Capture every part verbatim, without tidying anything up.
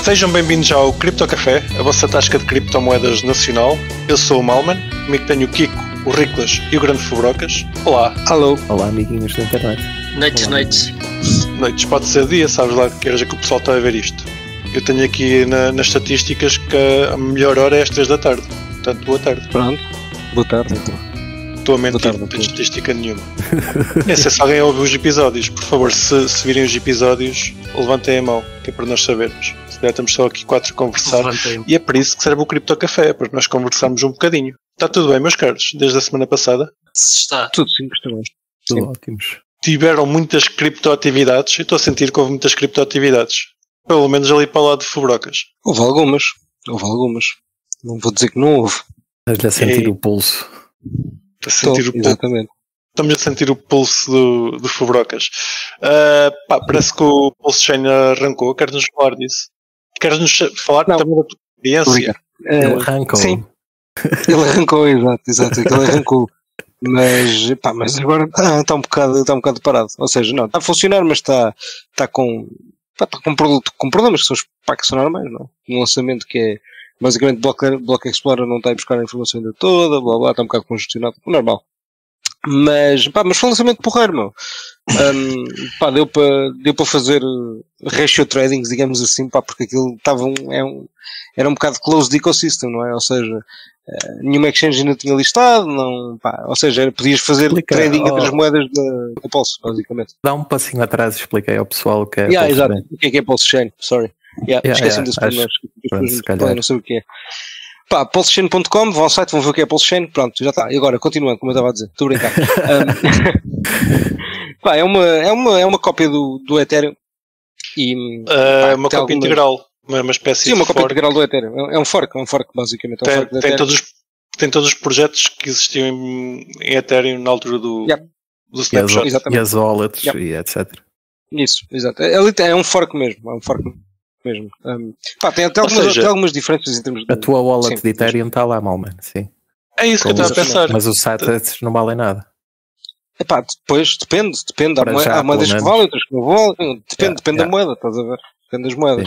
Sejam bem-vindos ao Cripto Café, a vossa tasca de criptomoedas nacional. Eu sou o Malman, comigo tenho o Kiko, o Riclas e o Grande Fubrocas. Olá. Alô. Olá, amiguinhos da internet. Noites, Olá, noites. Noites, pode ser dia, sabes lá que horas é que o pessoal está a ver isto. Eu tenho aqui na, nas estatísticas que a melhor hora é às três da tarde. Portanto, boa tarde. Pronto. Boa tarde, então. Estou a mentir, não tenho estatística nenhuma. É, se alguém ouve os episódios, por favor, se, se virem os episódios, levantem a mão, que é para nós sabermos. Se calhar estamos só aqui quatro a conversar. Levantei. E é para isso que serve o Cripto Café, para nós conversarmos um bocadinho. Está tudo bem, meus caros, desde a semana passada? Está. Tudo sim, estamos. Tudo ótimos. Tiveram muitas criptoatividades. Eu estou a sentir que houve muitas criptoatividades. Pelo menos ali para o lado de Fubrocas. Houve algumas. Houve algumas. Não vou dizer que não houve. Estás a sentir e... o pulso. A sentir Estou, o exatamente. Pulso. Estamos a sentir o pulso do, do Fubrocas. Uh, pá, parece que o Pulse Chain arrancou. Queres-nos falar disso? Queres-nos falar não. também da tua experiência? Ele arrancou. Sim. Ele arrancou, exato, exato. Ele arrancou. Mas, pá, mas agora está, está, um bocado, está um bocado parado. Ou seja, não, está a funcionar, mas está, está com, pá, está com, produto, com problemas que são, pá, que são normais, não? Um lançamento que é, basicamente, Block, Block Explorer não está a buscar a informação ainda toda, blá blá, está um bocado congestionado, normal. Mas, pá, mas foi um lançamento porreiro, meu. Um, pá, deu para, deu para fazer ratio tradings, digamos assim, pá, porque aquilo estava um, é um, era um bocado closed ecosystem, não é? Ou seja, uh, nenhuma exchange ainda tinha listado, não, pá, ou seja, era, podias fazer explica, trading oh, entre as moedas da, da Pulse, basicamente. Dá um passinho atrás e expliquei ao pessoal o que é. Yeah, exato. O que é que é Pulse Chain? Sorry. Yeah, yeah, esqueci-me yeah, das primeiras. Pronto, não sei o que é. Pá, pulse chain ponto com, vão ao site, vão ver o que é Pulse Chain, pronto, já está. E agora, continuando, como eu estava a dizer, estou a brincar. um, pá, é uma, é uma, é uma cópia do, do Ethereum. E, uh, pá, uma cópia algumas... integral, uma, uma espécie Sim, de uma cópia fork. integral do Ethereum. É um fork, é um fork, basicamente. É um tem, fork tem, todos, tem todos os projetos que existiam em, em Ethereum na altura do, yep. do Snapshot. E as, e as wallets yep. e etcétera. Isso, exato. É, é um fork mesmo, é um fork mesmo. Um, pá, tem até algumas, seja, tem algumas diferenças em termos de... A tua wallet sim, de Ethereum está lá, Malman, sim. É isso Como que eu estava a pensar. Mas os sites não valem nada. Epá, depois depende, depende. Há, moeda, já, há moedas que valem, outras que não valem. Depende, yeah, depende yeah. da moeda, estás a ver? Depende das moedas.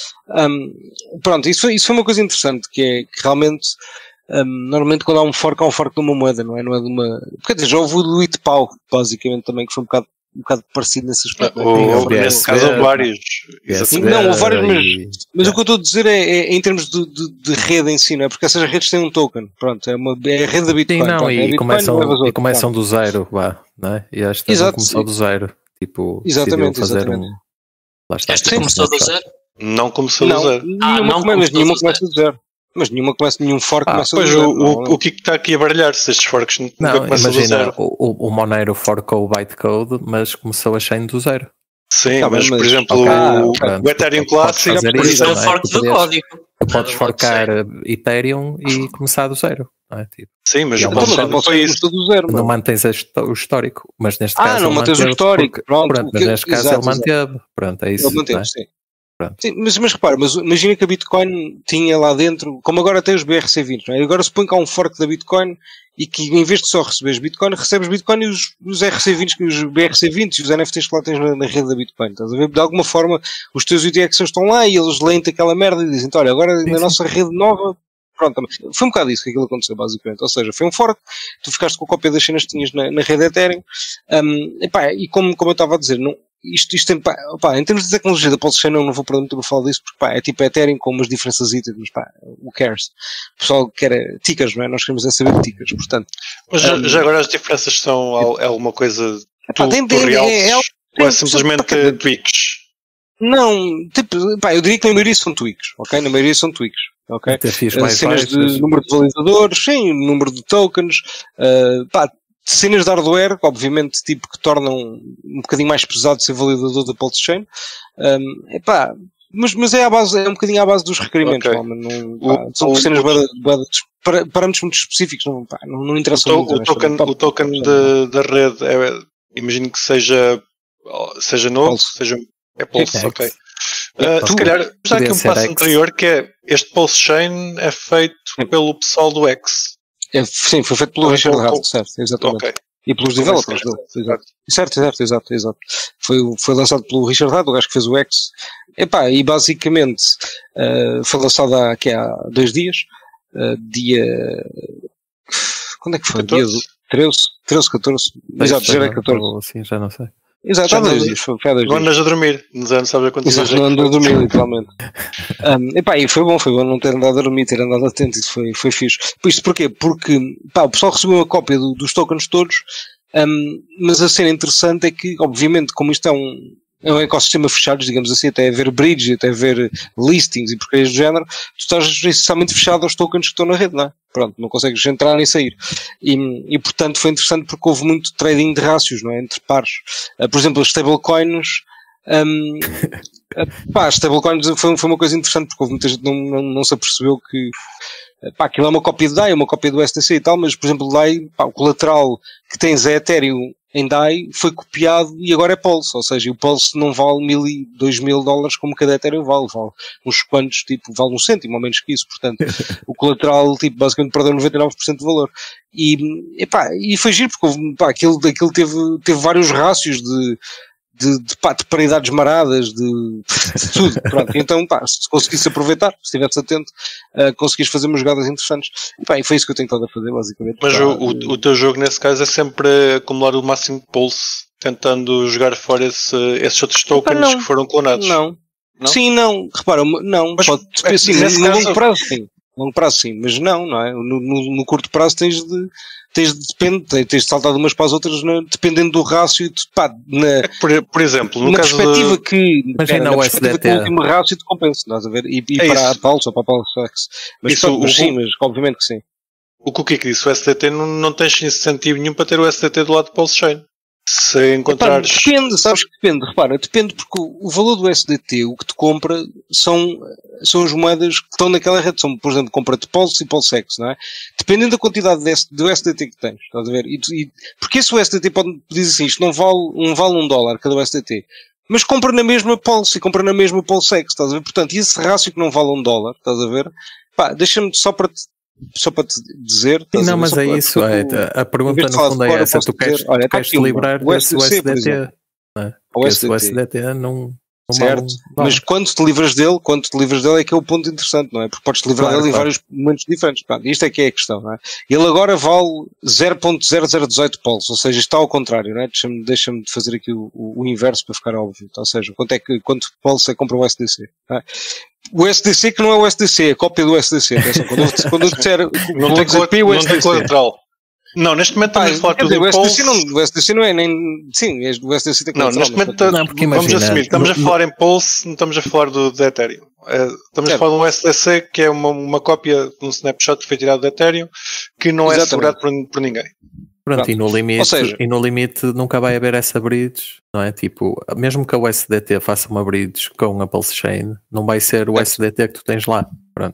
Um, pronto, isso foi, isso foi uma coisa interessante, que é que realmente, um, normalmente quando há um fork, há um fork de uma moeda, não é? Não é de uma... Quer dizer, já houve o do Itpau, basicamente, também, que foi um bocado um bocado parecido nesse aspecto. Ou, nesse caso houve vários. Sim, não, houve vários, mas, e... mas yeah. o que eu estou a dizer é, é em termos de, de, de rede em si, não é? Porque essas redes têm um token, pronto, é, uma, é a rede da Bitcoin. Sim, não, pronto, e, é Bitcoin, começam, outro, e começam tá. do zero, vá, não é? E esta Exato, começou sim. do zero, tipo, exatamente, fazer exatamente. um... Lá está, esta começou do zero? Não começou não, do zero. Ah, nenhuma, não come, mas nenhuma começa do zero. zero. Mas nenhuma começa, nenhum fork ah, começa pois do zero. O, não, o, o que está aqui a baralhar-se, estes forks nunca não, começam do imagina, zero. O, o Monero forcou o bytecode, mas começou a chain do zero. Sim, tá mas, bem, por mas exemplo, ah, o, pronto, o Ethereum Classic fazer por isso, exemplo, é o fork do código. Tu podes forcar Ethereum e começar do zero. Não, é? Tipo, sim, mas é o uma passado não foi isso. do zero, não mantens o histórico, mas neste ah, caso. Ah, não mantens o histórico. Porque, pronto, pronto, mas que, neste caso exato, ele manteve. Pronto, é isso. Ele manteve, é? sim. Sim, mas, mas repara, mas imagina que a Bitcoin tinha lá dentro, como agora tem os B R C vinte, não é? Agora supõe que há um fork da Bitcoin e que em vez de só receberes Bitcoin, recebes Bitcoin e os, os R C vinte, os B R C vinte e os N F Ts que lá tens na, na rede da Bitcoin, estás a ver? De alguma forma, os teus U T X estão lá e eles leem-te aquela merda e dizem, olha, agora sim, na sim. nossa rede nova, pronto, foi um bocado isso que aquilo aconteceu, basicamente. Ou seja, foi um fork, tu ficaste com a cópia das cenas que tinhas na, na rede Ethereum, um, epá, e como, como eu estava a dizer, não, Isto, isto tem, pá, pá, em termos de tecnologia da Pulse Chain eu não vou perder muito tempo a falar disso porque pá, é tipo Ethereum com umas diferenças, mas pá, who cares? O pessoal quer tickers, não é? Nós queremos é saber de tickers, portanto. Mas um, já agora as diferenças são é alguma coisa pá, tu, tem, tu tem, real é, é, ou é, é simplesmente pá, tweaks? Não, tipo, pá, eu diria que na maioria são tweaks, ok? Na maioria são tweaks, ok? Uh, cenas de número de valisadores, sim, número de tokens, uh, pá, cenas de hardware, obviamente, tipo, que tornam um bocadinho mais pesado ser validador da Pulse Chain. Um, epá, mas, mas é, à base, é um bocadinho à base dos requerimentos, okay. Não, não, pá, o, são o, cenas de parâmetros muito específicos, não, pá, não, não interessam o, muito. O token, o token de, da rede, é, imagino que seja, seja novo, Pulse. seja, é Pulse, é, ok. Uh, se calhar, já aqui um passo X. anterior, que é, este Pulse Chain é feito sim. pelo pessoal do X. É, sim, foi feito pelo ah, Richard Hart, certo, exatamente. Okay. E pelos developers dele, exato. Certo, certo, exato, exato. Foi, foi lançado pelo Richard Hart, o gajo que fez o X, Epá, e basicamente uh, foi lançado há, aqui há dois dias, uh, dia. Quando é que foi? catorze? Dia treze, treze, catorze. Exato, já era catorze. Sim, já não sei. Exato, há dois dias. Foi, foi há dois não dias. andas a dormir, não sabes a quantos dias. Não ando a dormir, literalmente. um, epá, e foi bom, foi bom não ter andado a dormir, ter andado atento, isso foi, foi fixe. Isto porquê? Porque pá, o pessoal recebeu uma cópia do, dos tokens todos, um, mas a cena interessante é que, obviamente, como isto é um, é um ecossistema fechado, digamos assim, até haver bridge, até haver listings e porcarias do género, tu estás essencialmente fechado aos tokens que estão na rede, não é? Pronto, não consegues entrar nem sair. E, e portanto foi interessante porque houve muito trading de rácios, não é? Entre pares. Uh, por exemplo, as stablecoins, um, uh, pá, as stablecoins foi, foi uma coisa interessante porque houve muita gente que não, não, não se apercebeu que, uh, pá, aquilo é uma cópia de D A I, é uma cópia do S D C e tal, mas por exemplo, D A I, pá, o colateral que tens é Ethereum em D A I foi copiado e agora é Pulse, ou seja, o Pulse não vale mil e dois mil dólares como cada Ethereum vale, vale uns quantos, tipo, vale um cêntimo ou menos que isso, portanto, o colateral, tipo, basicamente perdeu noventa e nove por cento de valor. E, epá, e foi giro, porque houve, pá, aquilo, aquilo teve, teve vários rácios de, de, de, pá, de paridades maradas, de, de tudo, pronto. Então, pá, se conseguisse aproveitar, se estivesse atento, uh, conseguis fazer umas jogadas interessantes. E, pá, e foi isso que eu tenho estado a fazer, basicamente. Mas pá, o, o, o teu jogo, nesse caso, é sempre acumular o máximo de pulse, tentando jogar fora esse, esses outros tokens Epá, que foram clonados. Não. Não? Sim, não. Repara, não. Mas, pode, é, sim, nesse no caso... longo prazo, sim. No longo prazo, sim. Mas não, não é? No, no, no curto prazo tens de, tens de, depende, tens de saltar de umas para as outras, né, dependendo do rácio, de, pá, na, é que por, por exemplo, no na caso perspectiva de... que, imagina na o perspectiva S D T. que o último rácio te compensa, estás a ver? E, e É para isso. a Pulse ou para a Pulse X. Mas, Isso, pronto, mas o- sim, mas obviamente que sim. O que o Kiko disse, o S D T não, não tens incentivo nenhum para ter o S D T do lado de Pulse Chain. Se encontrares... Epá, depende, sabes que depende, repara, depende porque o, o valor do S D T, o que te compra, são, são as moedas que estão naquela rede, são, por exemplo, compra de Pulse e Pulse X, não é? Dependendo da quantidade de, S- do S D T que tens, estás a ver? E, tu- e, porque esse S D T pode dizer assim, isto não vale, não vale um dólar cada S D T, mas compra na mesma Pulse e compra na mesma Pulse X, estás a ver? Portanto, esse rácio que não vale um dólar, estás a ver? Pá, deixa-me só para te, só para te dizer. Sim, não, a ver? mas Só é para- isso. porque É, tu- a pergunta em vez de no falar de fundo é cor, eu essa: posso tu queres, dizer, olha, está queres aqui te uma, livrar o desse S D C, por U S D T? exemplo. Não é? O Porque esse S D T. U S D T não, não Certo, vale um mas dólar. quando te livras dele, quando te livras dele é que é o ponto interessante, não é? Porque podes te livrar Claro, dele claro. em vários momentos diferentes. Pronto, isto é que é a questão, não é? Ele agora vale zero ponto zero zero um oito pulse, ou seja, está ao contrário, não é? Deixa-me, deixa-me de fazer aqui o, o, o inverso para ficar óbvio. Ou seja, quanto é que, quanto pulse é que compra o S D C? Não é? O S D C que não é o S D C, é a cópia do S D C. Atenção, quando, eu, quando eu disser, Não vou tem, dizer col- P, o não S D tem C. colateral. Não, neste momento Pá, estamos a falar quer tudo dizer, o em S D C Pulse. não, o S D C não é nem, sim, é- o S D C tem Não, colateral, neste mas momento pronto. Não, porque vamos imagina, assumir, estamos no- a falar em Pulse, não estamos a falar do, do Ethereum. Eh, estamos Certo. a falar de um S D C que é uma, uma cópia de um snapshot que foi tirado do Ethereum que não é Exatamente. assegurado por, por ninguém. Pronto, Pronto. e no limite, Ou seja- e no limite nunca vai haver essa bridge, não é? Tipo, mesmo que a U S D T faça uma bridge com a Pulse Chain, não vai ser o Certo. S D T que tu tens lá. Pronto.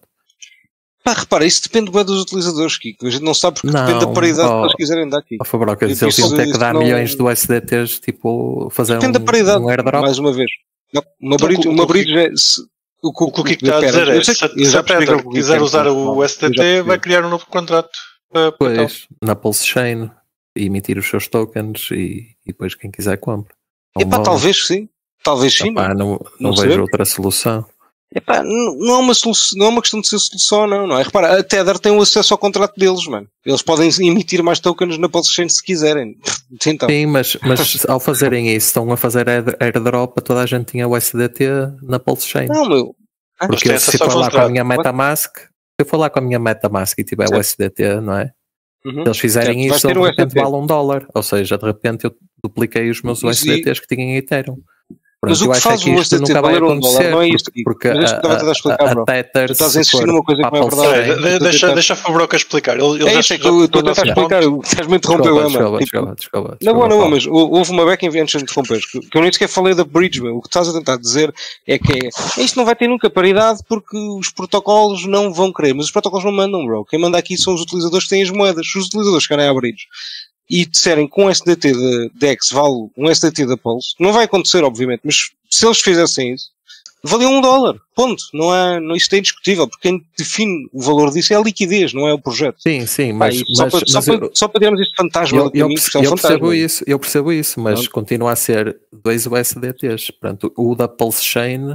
Pá, repara, isso depende bem dos utilizadores, Kiko. A gente não sabe porque Não, depende da paridade oh, que eles quiserem dar, Kiko. Ó Fabroca, Tipo, eles iam isso- ter que isso dar não- milhões do S D Ts, tipo, fazer Depende um, da paridade, um airdrop. mais uma vez. Não, uma Então, bridge, o- uma o- bridge é... Se, o, O que o Kiko está a espera, dizer é, eu sei se, que- eu se já a percebi Tether o que o Kiko quiser quer usar dizer, o não, eu já S D T, percebi. vai criar um novo contrato para, para tal. Pois, na Pulse Chain, e emitir os seus tokens e, e depois quem quiser compra. Um Epá, dólar. talvez sim. Talvez sim. Epá, mano. não, não não vejo sei. outra solução. Epá, não, não, é uma solução, não é uma questão de ser solução, não, não é? Repara, a Tether tem o acesso ao contrato deles, mano. Eles podem emitir mais tokens na Pulse Chain se quiserem. Então, Sim, mas, mas ao fazerem isso, estão a fazer air- airdrop, toda a gente tinha o S D T na Pulse Chain. não, meu. Mas Porque tem eu, se acesso ao for lá com a contrato. minha MetaMask, se eu for lá com a minha MetaMask e tiver o Certo. S D T, não é? Uhum. Se eles fizerem Certo, vais isso, ter de o repente S D T. vale um dólar. Ou seja, de repente eu dupliquei os meus Isso U S D Ts que tinham em Ethereum. Pronto, Mas o eu que acho faz é que o isto S D T nunca vai valer um acontecer. dólar não é isto, porque Kiko. porque Mas a, deixa-me estava a tentar explicar, a, a bro. Tether, Tu estás a se insistir for numa coisa que para não é a Pulse verdade. Chain- De- de- deixa, tentar- deixa a Fabroca explicar. Ele, ele É já isso, é que já eu estou a tocou tentar nesse explicar. ponto. Estás-me a interromper, Desculpa, é, mano. desculpa, Tipo, desculpa, desculpa, Na desculpa, boa, na boa, Paulo. mas hou- houve uma beca antes de interromperes. Que que eu nem sequer falei da bridge, meu. O que estás a tentar dizer é que é, isto não vai ter nunca paridade porque os protocolos não vão querer. Mas os protocolos não mandam, bro. Quem manda aqui são os utilizadores que têm as moedas. Se os utilizadores querem à bridge e disserem que um S D T de Dex vale um S D T da Pulse, não vai acontecer, obviamente, mas se eles fizessem isso, valia um dólar. Ponto. Não é, não, isto é indiscutível, porque quem define o valor disso é a liquidez, não é o projeto. Sim, sim, Pá, mas, e mas, só, para, mas só, eu- para, só para termos este fantasma eu, do eu, caminho, perce- que é um eu percebo fantasma. isso, eu percebo isso, mas Pronto. continua a ser dois U S D Ts. Portanto, o da Pulse Chain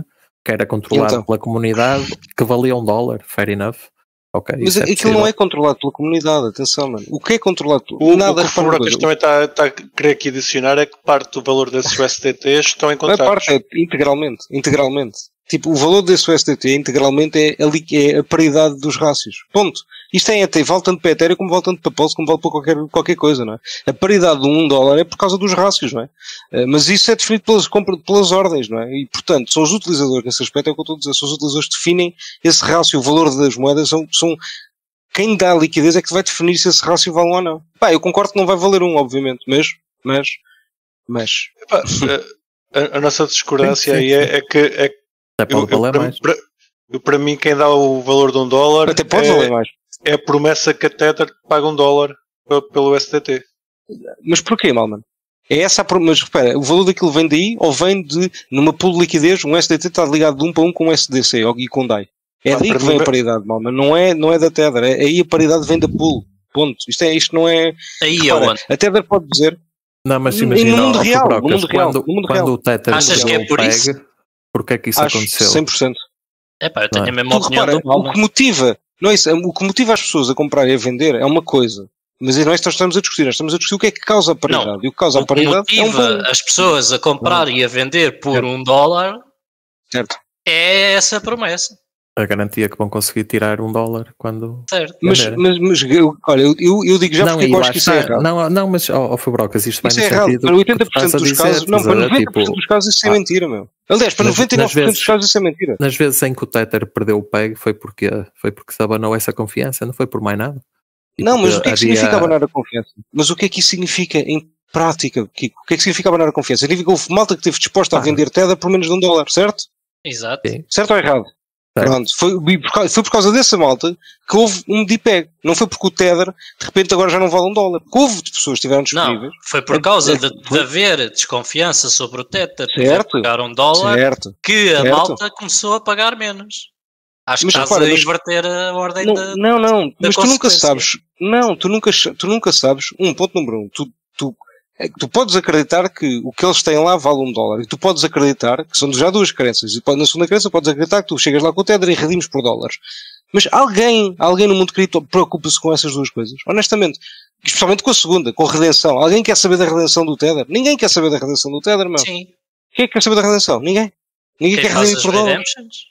que era controlado então? pela comunidade, que valia um dólar, fair enough. Okay, mas é aquilo possível. não é controlado pela comunidade, atenção, mano. O que é controlado? O, Nada o que o Fubrocas também está, está a querer aqui adicionar é que parte do valor desses U S D Ts estão em contratos. Não é parte, é integralmente, integralmente. Tipo, o valor desse U S D T integralmente é, ali, é a paridade dos rácios. Ponto. Isto é até, vale tanto para Ethereum como vale tanto para Pulse, como vale para qualquer, qualquer coisa, não é? A paridade de um dólar é por causa dos rácios, não é? Uh, mas isso é definido pelas, pelas ordens, não é? E, portanto, são os utilizadores, nesse aspecto é o que eu estou a dizer, são os utilizadores que definem esse rácio, o valor das moedas, são, são quem dá a liquidez é que vai definir se esse rácio vale ou não. Pá, eu concordo que não vai valer um, obviamente, mas, mas, mas... Epá, a, a nossa discordância aí é, é que, é que Até pode eu, valer eu, mais. Para, para, para mim, quem dá o valor de um dólar Até pode é, valer mais. é a promessa que a Tether paga um dólar pelo U S D T. Mas porquê, Malman? É essa a promessa. Mas repara, o valor daquilo vem daí ou vem de, numa pool de liquidez, um U S D T está ligado de um para um com um S D C e com D A I. É ah, daí que vem mim... a paridade, Malman. Não é, não é da Tether. É, aí a paridade vem da pool. Ponto. Isto, é, isto não é... Aí repara, é onde? A Tether pode dizer... Não, mas imagina, no mundo oh, real, Brocas, no mundo real, quando, no mundo quando real. o Tether Achas que é por isso? Porque é que isso Acho aconteceu? cem por cento. É pá, eu tenho não. a mesma Tu opinião repara, do Malman. o que motiva, não é isso, o que motiva as pessoas a comprar e a vender é uma coisa. Mas não é isso que nós estamos a discutir, nós estamos a discutir o que é que causa a paridade. Não, e o que causa o a paridade que é um motiva bom. as pessoas a comprar não. e a vender por certo. um dólar certo. é essa promessa. A garantia que vão conseguir tirar um dólar quando... Certo. Mas, mas, mas eu, olha, eu, eu digo já não, porque eu acho que isso é errado. Não, não mas, ó oh, Fabrocas, isto vai isso no é errado. sentido... Para oitenta por cento dos dizer, casos... Não, para noventa por cento tipo, dos casos isso é ah, mentira, meu. Aliás, para noventa e nove por cento dos casos isso é mentira. Nas vezes em que o Tether perdeu o peg foi porque, foi porque se abanou essa confiança, não foi por mais nada. E não, mas o que é que havia... significa abanar a confiança? Mas o que é que isso significa em prática, Kiko? O que é que significa abanar a confiança? Significa que houve malta que esteve disposta ah. a vender Tether por menos de um dólar, certo? Exato. Sim. Certo ou errado? Certo. Pronto, foi, foi por causa dessa malta que houve um D P E G. Não foi porque o Tether, de repente, agora já não vale um dólar. Porque houve de pessoas que estiveram disponíveis. Não, foi por causa é, de, de haver desconfiança sobre o Tether certo, pagar um dólar certo, que a certo. malta começou a pagar menos. Acho mas, que estás repara, a mas, inverter a ordem não, da Não, não, da mas tu nunca sabes. Não, tu nunca, tu nunca sabes. Um, ponto número um. Tu, tu, é que tu podes acreditar que o que eles têm lá vale um dólar. E tu podes acreditar, que são já duas crenças. E na segunda crença podes acreditar que tu chegas lá com o Tether e redimos por dólares. Mas alguém, alguém no mundo cripto preocupa-se com essas duas coisas. Honestamente. Especialmente com a segunda, com a redenção. Alguém quer saber da redenção do Tether? Ninguém quer saber da redenção do Tether, meu. Sim. Quem é que quer saber da redenção? Ninguém. Ninguém Quem quer redimir por dólares.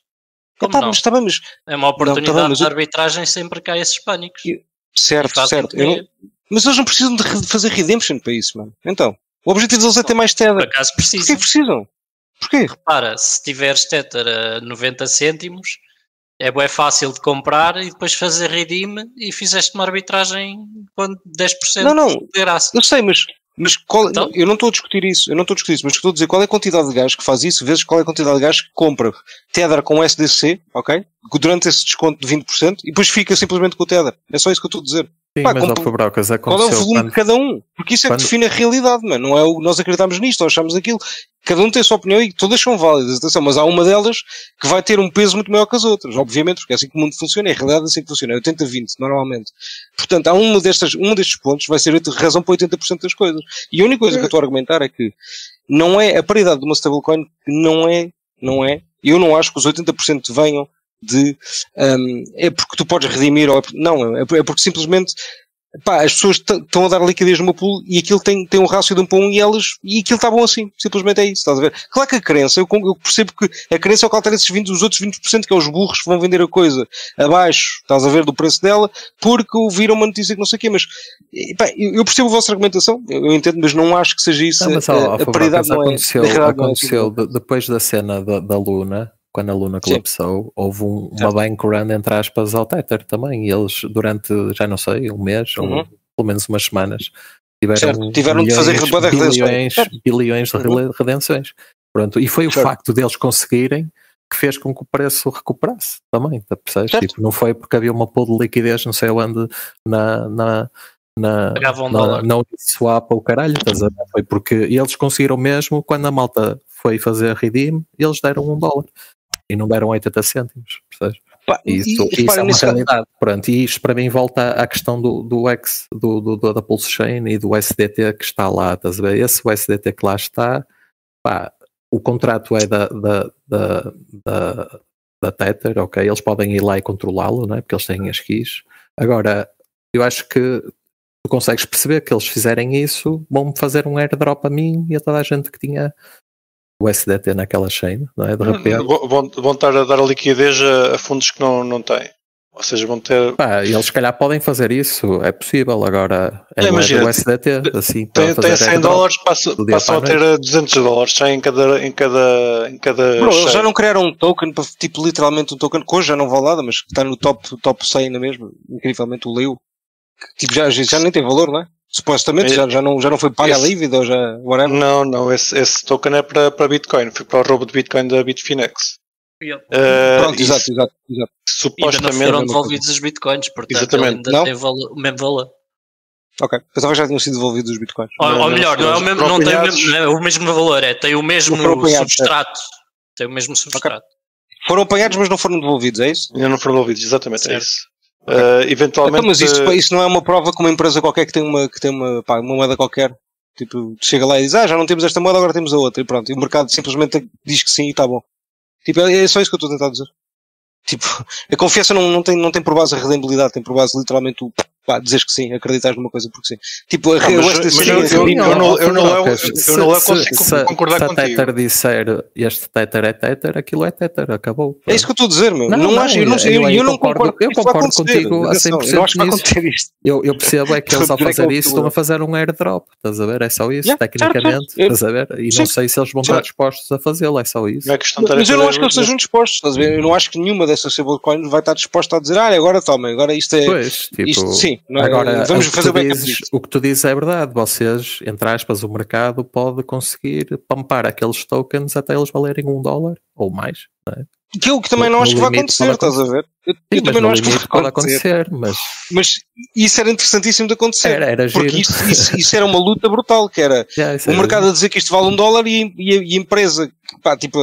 Como tá, não? Mas, tá bem, mas... É uma oportunidade não, tá bem, mas... de arbitragem sempre cá esses pânicos. Certo, certo. Eu não... Mas eles não precisam de fazer redemption para isso, mano. Então, o objetivo deles é ter mais Tether. Por acaso precisam. Porquê precisam? Porquê? Repara, se tiveres Tether a noventa cêntimos, é bem fácil de comprar e depois fazer redeem e fizeste uma arbitragem com dez por cento não, não, de graça. Eu sei, mas... Mas qual, então? eu não estou a discutir isso, eu não estou a discutir isso, mas estou a dizer qual é a quantidade de gás que faz isso, vezes qual é a quantidade de gás que compra Tether com S D C, ok? Durante esse desconto de vinte por cento e depois fica simplesmente com o Tether. É só isso que eu estou a dizer. Sim, Pá, mas compre... Fabrocas, qual é o volume quando... de cada um? Porque isso é quando... que define a realidade, mano. Não é o nós acreditamos nisto, nós achamos aquilo. Cada um tem a sua opinião e todas são válidas, atenção, mas há uma delas que vai ter um peso muito maior que as outras, obviamente, porque é assim que o mundo funciona, é a realidade assim que funciona, é oitenta a vinte, normalmente. Portanto, há uma destas, um destes pontos vai ser a razão para oitenta por cento das coisas. E a única coisa que eu estou a argumentar é que não é a paridade de uma stablecoin, não é, não é, e eu não acho que os oitenta por cento venham de, um, é porque tu podes redimir, ou é, não, é porque simplesmente pá, as pessoas estão a dar liquidez numa pool e aquilo tem, tem um rácio de um para um e elas, e aquilo está bom assim, simplesmente é isso, estás a ver? Claro que a crença, eu, eu percebo que a crença é o que altera esses vinte, os outros vinte por cento que é os burros que vão vender a coisa abaixo, estás a ver, do preço dela, porque ouviram uma notícia que não sei o quê, mas pá, eu percebo a vossa argumentação, eu entendo, mas não acho que seja isso, não, mas, a, ó, a, a paridade não é, aconteceu, aconteceu não é assim, depois da cena da, da Luna, quando a Luna colapsou, sim, houve um, uma bank run, entre aspas, ao Tether também, e eles durante, já não sei, um mês, uhum, ou pelo menos umas semanas, tiveram, tiveram milhões, de fazer bilhões, bilhões de uhum, redenções. Pronto, e foi o certo, facto deles conseguirem que fez com que o preço recuperasse também, tá, percebes? Tipo, não foi porque havia uma pool de liquidez, não sei onde, na... na na, um na, na swap ou caralho, estás a ver? Foi porque eles conseguiram mesmo, quando a malta foi fazer redeem, eles deram um dólar e não deram oitenta cêntimos, percebes? Pá, isso, e, isso é uma realidade. Pronto, e isto para mim volta à questão do, do X, do, do, da Pulse Chain e do U S D T que está lá, estás a ver? Esse U S D T que lá está, pá, o contrato é da, da, da, da, da Tether, ok, eles podem ir lá e controlá-lo, não é? Porque eles têm as keys. Agora, eu acho que tu consegues perceber que eles fizerem isso, vão fazer um airdrop a mim e a toda a gente que tinha o U S D T naquela chain, não é? De repente. Vão, vão estar a dar a liquidez a, a fundos que não, não têm. Ou seja, vão ter. Pá, eles se calhar podem fazer isso, é possível. Agora é, é do U S D T, assim, tem, tem cem dólares, passam, passam a ter duzentos dólares já em cada. Em cada, em cada Bro, eles já não criaram um token, tipo literalmente um token, que hoje já não vale nada, mas que está no top, top cem na mesma, incrivelmente o Leo. Tipo, já, já nem tem valor, não é? Supostamente, é, já, já, não, já não foi paga esse, a dívida ou já. Whatever. Não, não, esse, esse token é para, para Bitcoin, foi para o roubo de Bitcoin da Bitfinex. Yep. Uh, Pronto, exato, isso, exato, exato. Supostamente ainda não foram devolvidos os Bitcoins, portanto exatamente. ainda não? tem valor, o mesmo valor. Ok, pensava que já tinham sido devolvidos os Bitcoins. Ou, ou melhor, não, é o mesmo, não tem o mesmo, não é o mesmo valor, é, tem o mesmo substrato. É. Tem o mesmo substrato. Okay. Foram apanhados, mas não foram devolvidos, é isso? Ainda não foram devolvidos, exatamente, certo. É isso. Okay. Uh, eventualmente, então, mas isso, isso não é uma prova que uma empresa qualquer que tem uma, que tem uma, pá, uma moeda qualquer, tipo, chega lá e diz, ah, já não temos esta moeda, agora temos a outra, e pronto, e o mercado simplesmente diz que sim e está bom. Tipo, é só isso que eu estou a tentar dizer. Tipo, a confiança não, não, tem, não tem por base a rendabilidade, tem por base literalmente o pá, dizeres que sim, acreditas numa coisa porque sim. Tipo, ah, mas, mas sim, eu, eu, eu, não, eu não levo, eu não levo consigo se, concordar se contigo. Se a Tether disser este Tether é Tether, aquilo é Tether, acabou. É isso que eu estou a dizer, meu. Não, não, não acho, eu não, eu, eu, eu não concordo, eu concordo contigo a cem por cento eu acho que vai nisso. acontecer isto. Eu, eu percebo é que eles ao fazer isso estão a fazer um airdrop, estás a ver? É só isso, yeah, tecnicamente, certo, estás a ver? E não sei se eles vão estar dispostos a fazê-lo, é só isso. Mas eu não acho que eles sejam dispostos, estás a ver? Eu não acho que nenhuma dessas stablecoins vai estar disposta a dizer, ah, agora toma, agora isto é. Pois, tipo, sim, agora vamos fazer o backup disso. O que tu dizes é verdade, vocês, entre aspas, o mercado pode conseguir pampar aqueles tokens até eles valerem um dólar ou mais, não é? Que eu que também no, não acho que vai acontecer, estás a ver? Eu, Sim, eu também não acho que vai pode acontecer. acontecer mas... mas isso era interessantíssimo de acontecer. Era, era porque isso, isso, isso era uma luta brutal, que era yeah, o mercado a dizer que isto vale um dólar e, e, a, e a empresa, pá, tipo,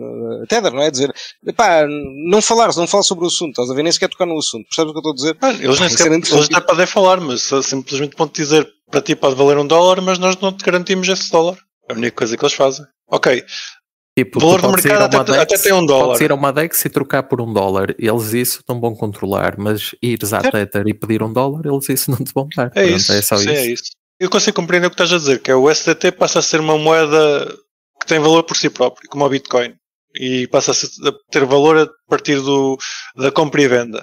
a Tether, não é? Dizer, pá, não falar, não falar sobre o assunto, estás a ver? Nem sequer tocar no assunto, percebes o que eu estou a dizer? Ah, eles nem sequer, eles até podem falar, mas simplesmente vão dizer, para ti pode valer um dólar, mas nós não te garantimos esse dólar. É a única coisa que eles fazem. Ok. Tipo, o valor do mercado até, Dex, até tem um dólar. Podes ir a uma Dex e trocar por um dólar. Eles isso não vão controlar, mas ires à Tether e pedir um dólar, eles isso não te vão dar. É isso, é só sim, isso. É isso. Eu consigo compreender o que estás a dizer, que é o U S D T passa a ser uma moeda que tem valor por si próprio, como o Bitcoin. E passa a ter valor a partir do, da compra e venda.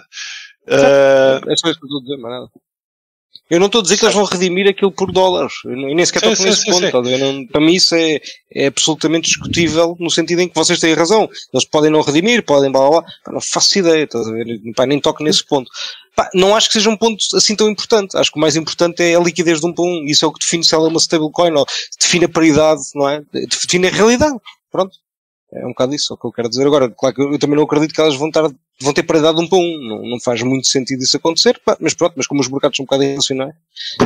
Uh... É só isso que eu estou a dizer, mas nada. Eu não estou a dizer que eles vão redimir aquilo por dólares. Eu nem sequer estou nesse ponto. Tá? Não, para mim isso é, é absolutamente discutível no sentido em que vocês têm razão. Eles podem não redimir, podem blá blá blá. Não faço ideia. Tá? Pá, nem toco nesse ponto. Pá, não acho que seja um ponto assim tão importante. Acho que o mais importante é a liquidez de um para um. Isso é o que define se ela é uma stablecoin ou define a paridade, não é? Define a realidade. Pronto. É um bocado isso, é o que eu quero dizer agora. Claro que eu, eu também não acredito que elas vão, estar, vão ter paridade de um para um. Não, não faz muito sentido isso acontecer, pá, mas pronto, mas como os mercados são um bocado irracionais.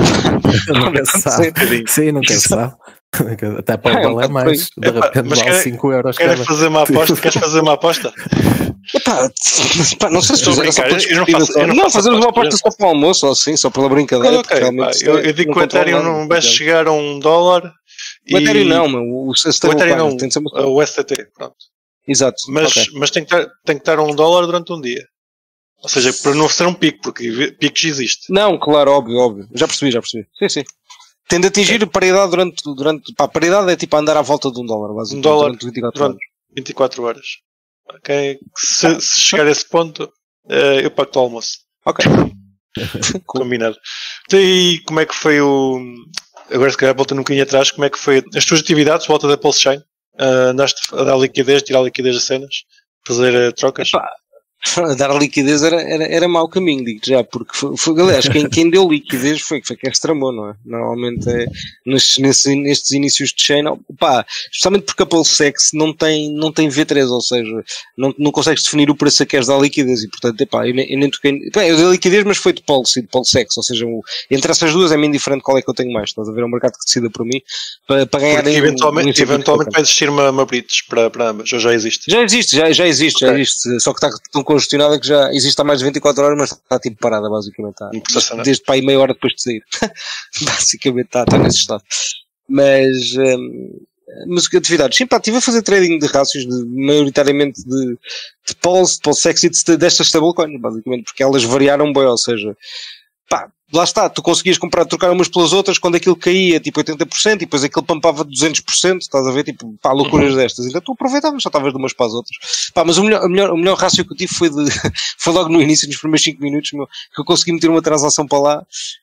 Nunca se sabe. Sim, nunca se sabe. Até pode valer ah, mais. De repente vale cinco euros. Queres fazer uma aposta? Queres fazer uma aposta? Epá, pá, não sei se estou a brincar. Eu não, faço, eu não, não fazemos uma aposta só para o almoço ou assim, só pela brincadeira. Okay, pá, eu, eu digo que o Ethereum não vai chegar a um dólar. O Ethereum não, meu. O, o, o Ethereum não, tem de ser uma... o U S D T, pronto. Exato. Mas, okay. mas tem, que estar, tem que estar a um dólar durante um dia. Ou seja, para não ser um pico, porque picos existe. Não, claro, óbvio, óbvio. Já percebi, já percebi. Sim, sim. Tende a atingir é. paridade durante, durante... Pá, paridade é tipo andar à volta de um dólar, basicamente. Um dólar durante vinte e quatro durante horas. vinte e quatro horas. Ok? Se, ah. se chegar a esse ponto, uh, eu pago o almoço. Ok. Combinado. Então, e como é que foi o... Agora, se calhar, voltando um bocadinho atrás, como é que foi as tuas atividades, volta da Pulse Chain? Uh, andaste a dar liquidez, tirar liquidez das cenas? Fazer uh, trocas? Epá, dar liquidez era, era, era mau caminho, digo já, porque foi, foi, aliás, quem, quem deu liquidez foi, foi quem extramou, não é? Normalmente é nestes, nestes, nestes inícios de chain, pá, especialmente porque a PulseX não tem, não tem V três, ou seja, não, não consegues definir o preço a que queres dar liquidez e portanto, epá, eu nem, eu nem toquei, epá, eu dei liquidez, mas foi de Pulse e de PulseX, ou seja, o, entre essas duas é meio indiferente qual é que eu tenho mais, estás a ver, é um mercado que decida por mim, para, para ganhar porque eventualmente, um, um eventualmente vai existir uma, uma bridge para, para ambas, ou já existe? Já existe, já, já existe, okay. já existe, só que está tão congestionada que já existe há mais de vinte e quatro horas, mas está tipo parada, basicamente. Está, desde para aí meia hora depois de sair. Basicamente está, está nesse estado. Mas, um, mas atividades. Sim, pá, estive a fazer trading de rácios, de, maioritariamente de, de Pulse, de Pulsex e de, destas stablecoins, basicamente, porque elas variaram bem, ou seja, pá, lá está, tu conseguias comprar, trocar umas pelas outras quando aquilo caía, tipo oitenta por cento, e depois aquilo pampava duzentos por cento, estás a ver, tipo, pá, loucuras destas. Então tu aproveitavas, só estavas de umas para as outras. Pá, mas o melhor, o melhor, o melhor rácio que eu tive foi de, foi logo no início, nos primeiros cinco minutos, meu, que eu consegui meter uma transação para lá,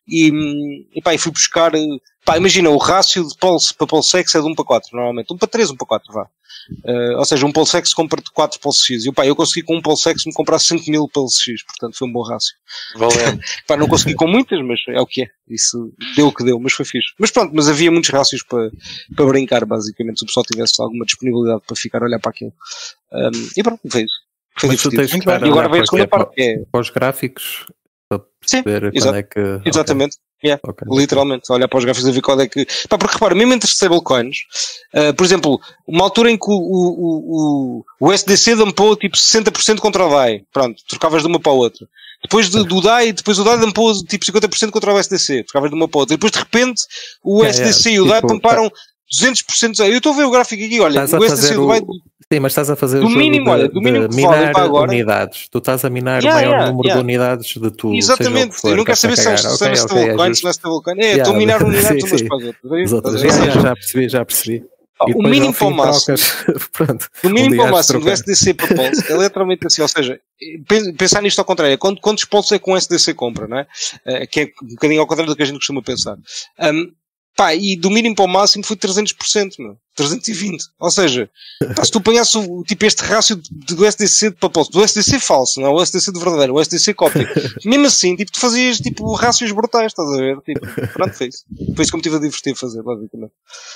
e, e pá, e fui buscar, pá, imagina, o rácio de Pulse para Pulsex é de um para quatro, normalmente. um para três, um para quatro, vá. Uh, ou seja, um Pulsex compra quatro Pulse X. E pá, eu consegui com um Pulsex me comprar cinco mil Pulse X, portanto foi um bom rácio. Valeu. Pá, não consegui com muitas, mas é o que é. Isso deu o que deu, mas foi fixe. Mas pronto, mas havia muitos rácios para, para brincar, basicamente, se o pessoal tivesse alguma disponibilidade para ficar a olhar para aquilo. Um, e pronto, foi isso. Foi mas divertido. Tu tens que e agora veio a segunda parte, que é... Para os gráficos, para perceber Sim, quando é que... Exatamente. Okay. Yeah, okay. Literalmente, olhar para os gráficos e ver qual é que... Pá, porque repara, mesmo entre stablecoins, uh, por exemplo, uma altura em que o, o, o, o S D C dampou tipo sessenta por cento contra o D A I, pronto, trocavas de uma para a outra. Depois de, do D A I, depois o D A I dampou tipo cinquenta por cento contra o S D C, trocavas de uma para a outra. E depois de repente o yeah, S D C yeah, e o D A I tipo, damparam duzentos por cento. Eu estou a ver o gráfico aqui, olha, estás o S D C e o D A I... Sim, mas estás a fazer do o mínimo, de, olha, do mínimo de que minar vale agora. Unidades. Tu estás a minar yeah, o maior yeah, número yeah. de unidades de tu. Exatamente, for, eu não quero saber se é okay, stablecoin, se não é stablecoin. É, estou a minar unidades umas para as outras. outras. Já, já, já percebi, já percebi. Oh, o mínimo para o máximo, Pronto, o mínimo um para o máximo do S D C para Pulse é literalmente assim, ou seja, pensar nisto ao contrário, quantos, quantos Pulse é que um S D C compra, não é? Uh, que é um bocadinho ao contrário do que a gente costuma pensar. Um, pá, e do mínimo para o máximo foi trezentos por cento, meu. trezentos e vinte. Ou seja, pá, se tu apanhasses o, tipo este rácio do S D C para Pulse, do S D C falso, não é o S D C de verdadeiro, o S D C cópia. Mesmo assim, tipo, tu fazias, tipo, rácios brutais, estás a ver? Tipo, pronto, foi isso. Foi isso que me tive a divertir a fazer, basicamente.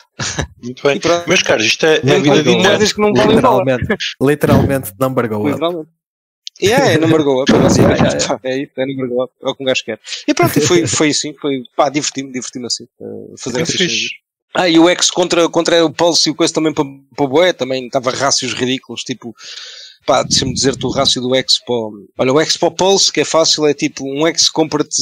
Muito bem. Meus caros, isto é, é a vida de moedas que não valem literalmente, literalmente number go up. Literalmente. Yeah, é number go up. Assim, yeah, yeah, yeah. É isso, é number go up. É o que um gajo quer. E pronto, foi, foi assim, foi, pá, diverti-me, diverti-me assim, uh, fazer essas coisas. Ah, e o X contra, contra o Pulse e o coisa também para, para o Boé, também estava rácios ridículos, tipo, pá, deixa-me dizer-te o rácio do X para o, olha, o X para o Pulse, que é fácil, é tipo, um X compra-te,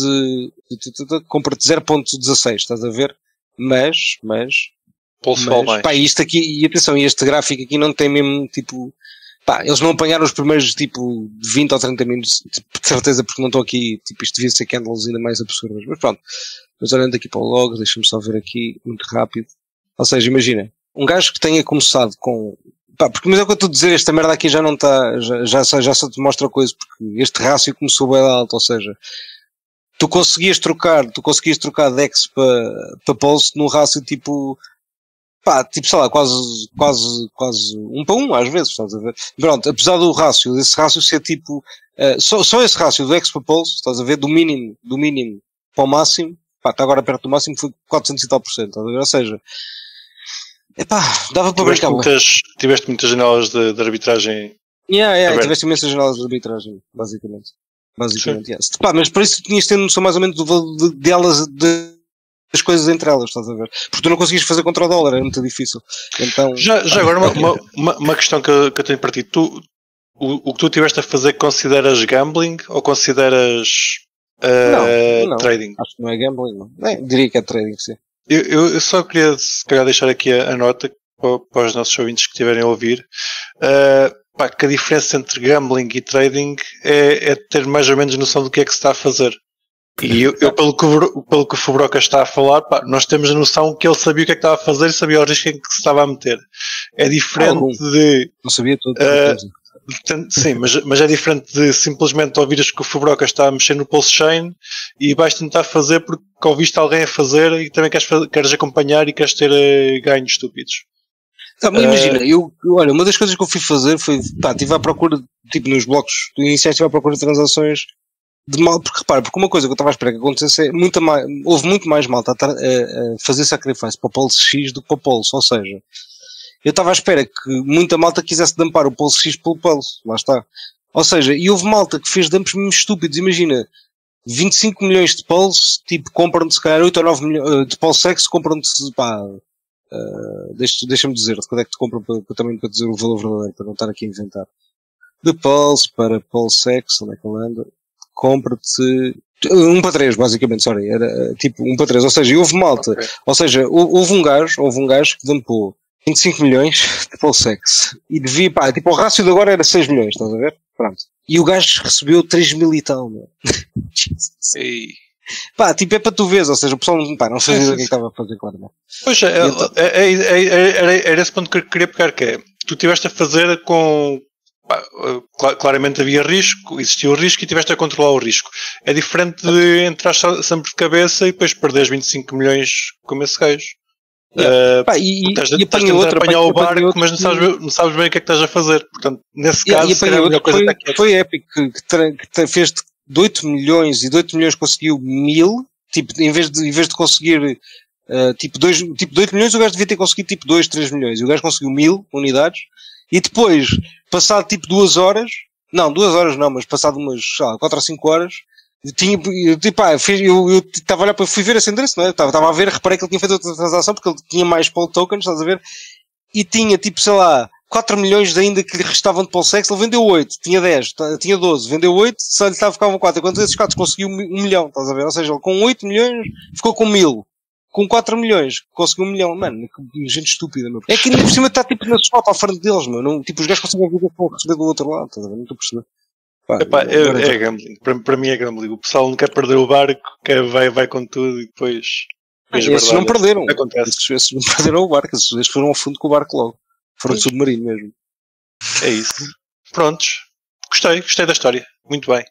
compra-te zero ponto dezasseis, estás a ver? Mas, mas, Pulse mas, pá, isto aqui, e atenção, este gráfico aqui não tem mesmo, tipo, pá, eles não apanharam os primeiros, tipo, vinte ou trinta minutos, tipo, de certeza, porque não estou aqui, tipo, isto devia ser candles ainda mais absurdas, mas pronto. Mas olhando aqui para o log, deixa-me só ver aqui, muito rápido. Ou seja, imagina, um gajo que tenha começado com, pá, porque, mas é o que eu estou a dizer, esta merda aqui já não está, já, já, já só te mostra coisa, porque este rácio começou bem alto, ou seja, tu conseguias trocar, tu conseguias trocar D X para, para Pulse num rácio tipo, pá, tipo, sei lá, quase, quase, quase um para um, às vezes, estás a ver? Pronto, apesar do rácio, desse rácio ser tipo, uh, só, só esse rácio do X para Pulse, estás a ver, do mínimo, do mínimo para o máximo, pá, está agora perto do máximo, foi quatrocentos e tal por cento, estás a ver? Ou seja, epá, dava para tiveste brincar. Muitas, tiveste muitas janelas de, de arbitragem. Yeah, yeah, tiveste imensas janelas de arbitragem, basicamente. Basicamente, yes. Pá, mas para isso tinhas de ter noção mais ou menos do valor de, delas, de, das coisas entre elas, estás a ver? Porque tu não conseguias fazer contra o dólar, era muito difícil. Então, já, já agora uma, uma, uma questão que eu, que eu tenho para ti. Tu, o, o que tu tiveste a fazer, consideras gambling ou consideras uh, não, não. trading? Acho que não é gambling, não. É, diria que é trading, sim. Eu, eu, eu só queria, se calhar, deixar aqui a, a nota para, para os nossos ouvintes que estiverem a ouvir. Uh, pá, que a diferença entre gambling e trading é, é ter mais ou menos noção do que é que se está a fazer. E eu, eu pelo, que, pelo que o Fubrocas está a falar, pá, nós temos a noção que ele sabia o que é que estava a fazer e sabia o risco em que se estava a meter. É diferente Algum. de... Não sabia tudo. Uh, sim, mas, mas é diferente de simplesmente ouvires que o Fubrocas está a mexer no Pulse Chain e vais tentar fazer porque ouviste alguém a fazer e também queres, fazer, queres acompanhar e queres ter uh, ganhos estúpidos. Tá, mas imagina, eu, olha, uma das coisas que eu fui fazer foi, pá, estive à procura, tipo, nos blocos iniciais estive à procura de transações de mal, porque repara, porque uma coisa que eu estava à espera que acontecesse é muita mais, houve muito mais malta a, a, a fazer sacrifício para o Pulse X do que para o Pulse, ou seja, eu estava à espera que muita malta quisesse dampar o Pulse X pelo Pulse, lá está. Ou seja, e houve malta que fez dumps mesmo estúpidos, imagina, vinte e cinco milhões de Pulse, tipo, compram-te se calhar oito ou nove milhões, de Pulse X compram-te, pá, Uh, deixa, deixa-me dizer de quando é que te compram para, para, também para dizer o valor verdadeiro, para não estar aqui a inventar. De Pulse para Pulse X, onde é que ele anda? Compra-te um para três, basicamente, sorry, era tipo um para três, ou seja, houve malta, okay. Ou seja, houve um gajo, houve um gajo que dampou vinte e cinco milhões de Polsex. E devia, pá, tipo, o rácio de agora era seis milhões, estás a ver? Pronto. E o gajo recebeu três mil e tal, meu. E... Pá, tipo, é para tu veres, ou seja, o pessoal pá, não sabia o que estava a fazer, claro. Não. Pois é, então... é, é, é, é, era, era esse ponto que eu queria pegar, que é, tu tiveste a fazer com, pá, claramente havia risco, existiu o risco e tiveste a controlar o risco. É diferente de entrar sempre de cabeça e depois perderes vinte e cinco milhões como esse gajo. Yeah. Uh, pá, e estás, e estás a outra, apanhar o barco, outro, mas não sabes, não sabes bem o que é que estás a fazer. Portanto, nesse yeah, caso, a melhor coisa foi, que foi épico, que, que, que fez de oito milhões e de oito milhões conseguiu mil, tipo, em vez de, em vez de conseguir uh, tipo, dois, tipo, de oito milhões o gajo devia ter conseguido tipo dois, três milhões, e o gajo conseguiu mil unidades, e depois, passado tipo duas horas, não, duas horas não, mas passado umas, sei lá, quatro ou cinco horas, tinha, tipo, ah, eu estava a olhar para, fui ver esse endereço, não é? Estava a ver, reparei que ele tinha feito outra transação porque ele tinha mais Paul tokens, estás a ver? E tinha, tipo, sei lá, quatro milhões ainda que lhe restavam de Polsex, ele vendeu oito, tinha dez, tinha doze, vendeu oito, só lhe estava, ficavam quatro, enquanto esses quatro conseguiu um milhão, estás a ver? Ou seja, ele com oito milhões ficou com mil. Com quatro milhões, conseguiu um milhão. Mano, que gente estúpida, meu. É que ainda por cima está tipo na swap à frente deles, meu. Não, tipo, os gajos conseguem ver o que vão receber do outro lado, estás a ver? Não estou a perceber. Pá, Epá, é, é, é gambling. Para, para mim é gambling. O pessoal não quer perder o barco, quer, vai, vai com tudo e depois... Ah, esses não perderam. Esses, esses não perderam o barco. Esses, esses foram ao fundo com o barco logo. Foram de submarino mesmo. É isso. Prontos. Gostei. Gostei da história. Muito bem.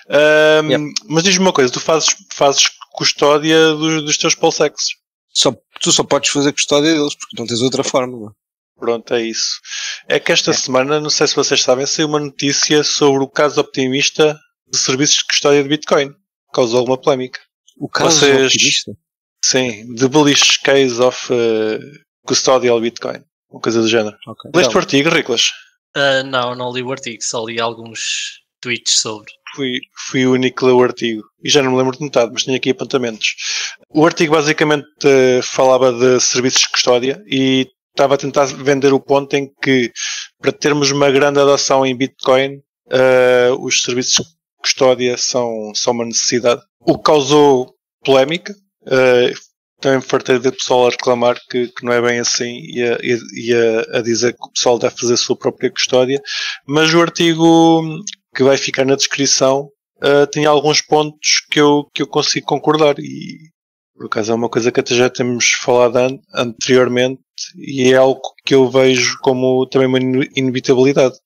Um, yep. Mas diz-me uma coisa. Tu fazes, fazes custódia dos, dos teus Polsexes? Só, tu só podes fazer custódia deles porque não tens outra forma. Não? Pronto, é isso. É que esta é. semana, não sei se vocês sabem, saiu uma notícia sobre o caso optimista de serviços de custódia de Bitcoin. Causou alguma polémica. O caso vocês... optimista? Sim, The Bullish Case of uh, Custodial Bitcoin. Uma coisa do género. Okay. Leste então, o artigo, Riclas? Uh, não, não li o artigo, só li alguns tweets sobre. Fui, fui o único que leu o artigo. E já não me lembro de metade, mas tenho aqui apontamentos. O artigo basicamente uh, falava de serviços de custódia e estava a tentar vender o ponto em que, para termos uma grande adoção em Bitcoin, uh, os serviços de custódia são, são uma necessidade. O que causou polémica. Uh, também fartei de ver pessoal a reclamar que, que não é bem assim e, a, e a, a dizer que o pessoal deve fazer a sua própria custódia. Mas o artigo que vai ficar na descrição uh, tem alguns pontos que eu, que eu consigo concordar e por acaso é uma coisa que até já temos falado an- anteriormente e é algo que eu vejo como também uma inevitabilidade,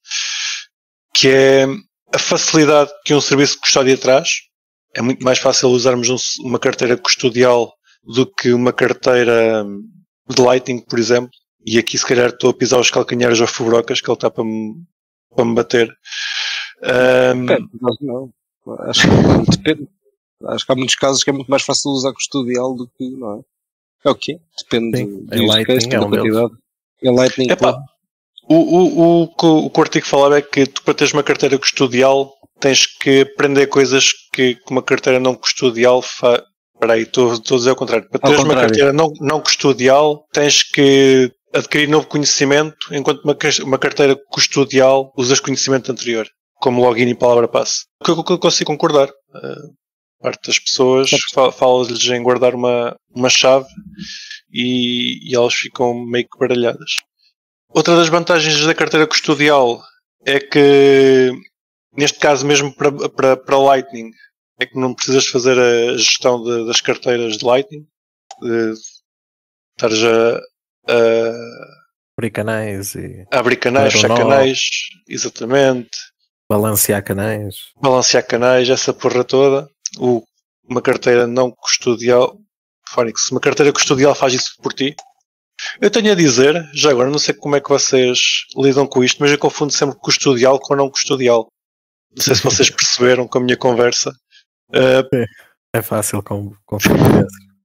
que é a facilidade que um serviço de custódia traz. É muito mais fácil usarmos um, uma carteira custodial do que uma carteira de Lightning, por exemplo, e aqui se calhar estou a pisar os calcanhares ao Fubrocas que ele está para me, para me bater. Um... Depende, não. Acho que depende. Acho que há muitos casos que é muito mais fácil usar custodial do que, não é? É o quê? Depende Sim, do Lightning, é um quantidade. É Lightning. Epá, o, o, o, o que o artigo falava é que tu, para teres uma carteira custodial, tens que aprender coisas que, que uma carteira não custodial faz. Espera aí, estou, estou a dizer ao contrário. Para teres uma carteira não, não custodial, tens que adquirir novo conhecimento, enquanto uma, uma carteira custodial usas conhecimento anterior, como login e palavra-passe. O que eu, que eu consigo concordar. Uh, parte das pessoas fala-lhes em guardar uma, uma chave e, e elas ficam meio que baralhadas. Outra das vantagens da carteira custodial é que, neste caso mesmo para, para, para Lightning, é que não precisas fazer a gestão de, das carteiras de Lightning, de estares a, a abrir canais e a abrir canais, fechar canais, exatamente, balancear canais, balancear canais, essa porra toda. O, uma carteira não custodial, Phonix, uma carteira custodial faz isso por ti. Eu tenho a dizer, já agora, não sei como é que vocês lidam com isto, mas eu confundo sempre custodial com não custodial. Não sei se vocês perceberam com a minha conversa. Uh, é, é fácil com, confundir.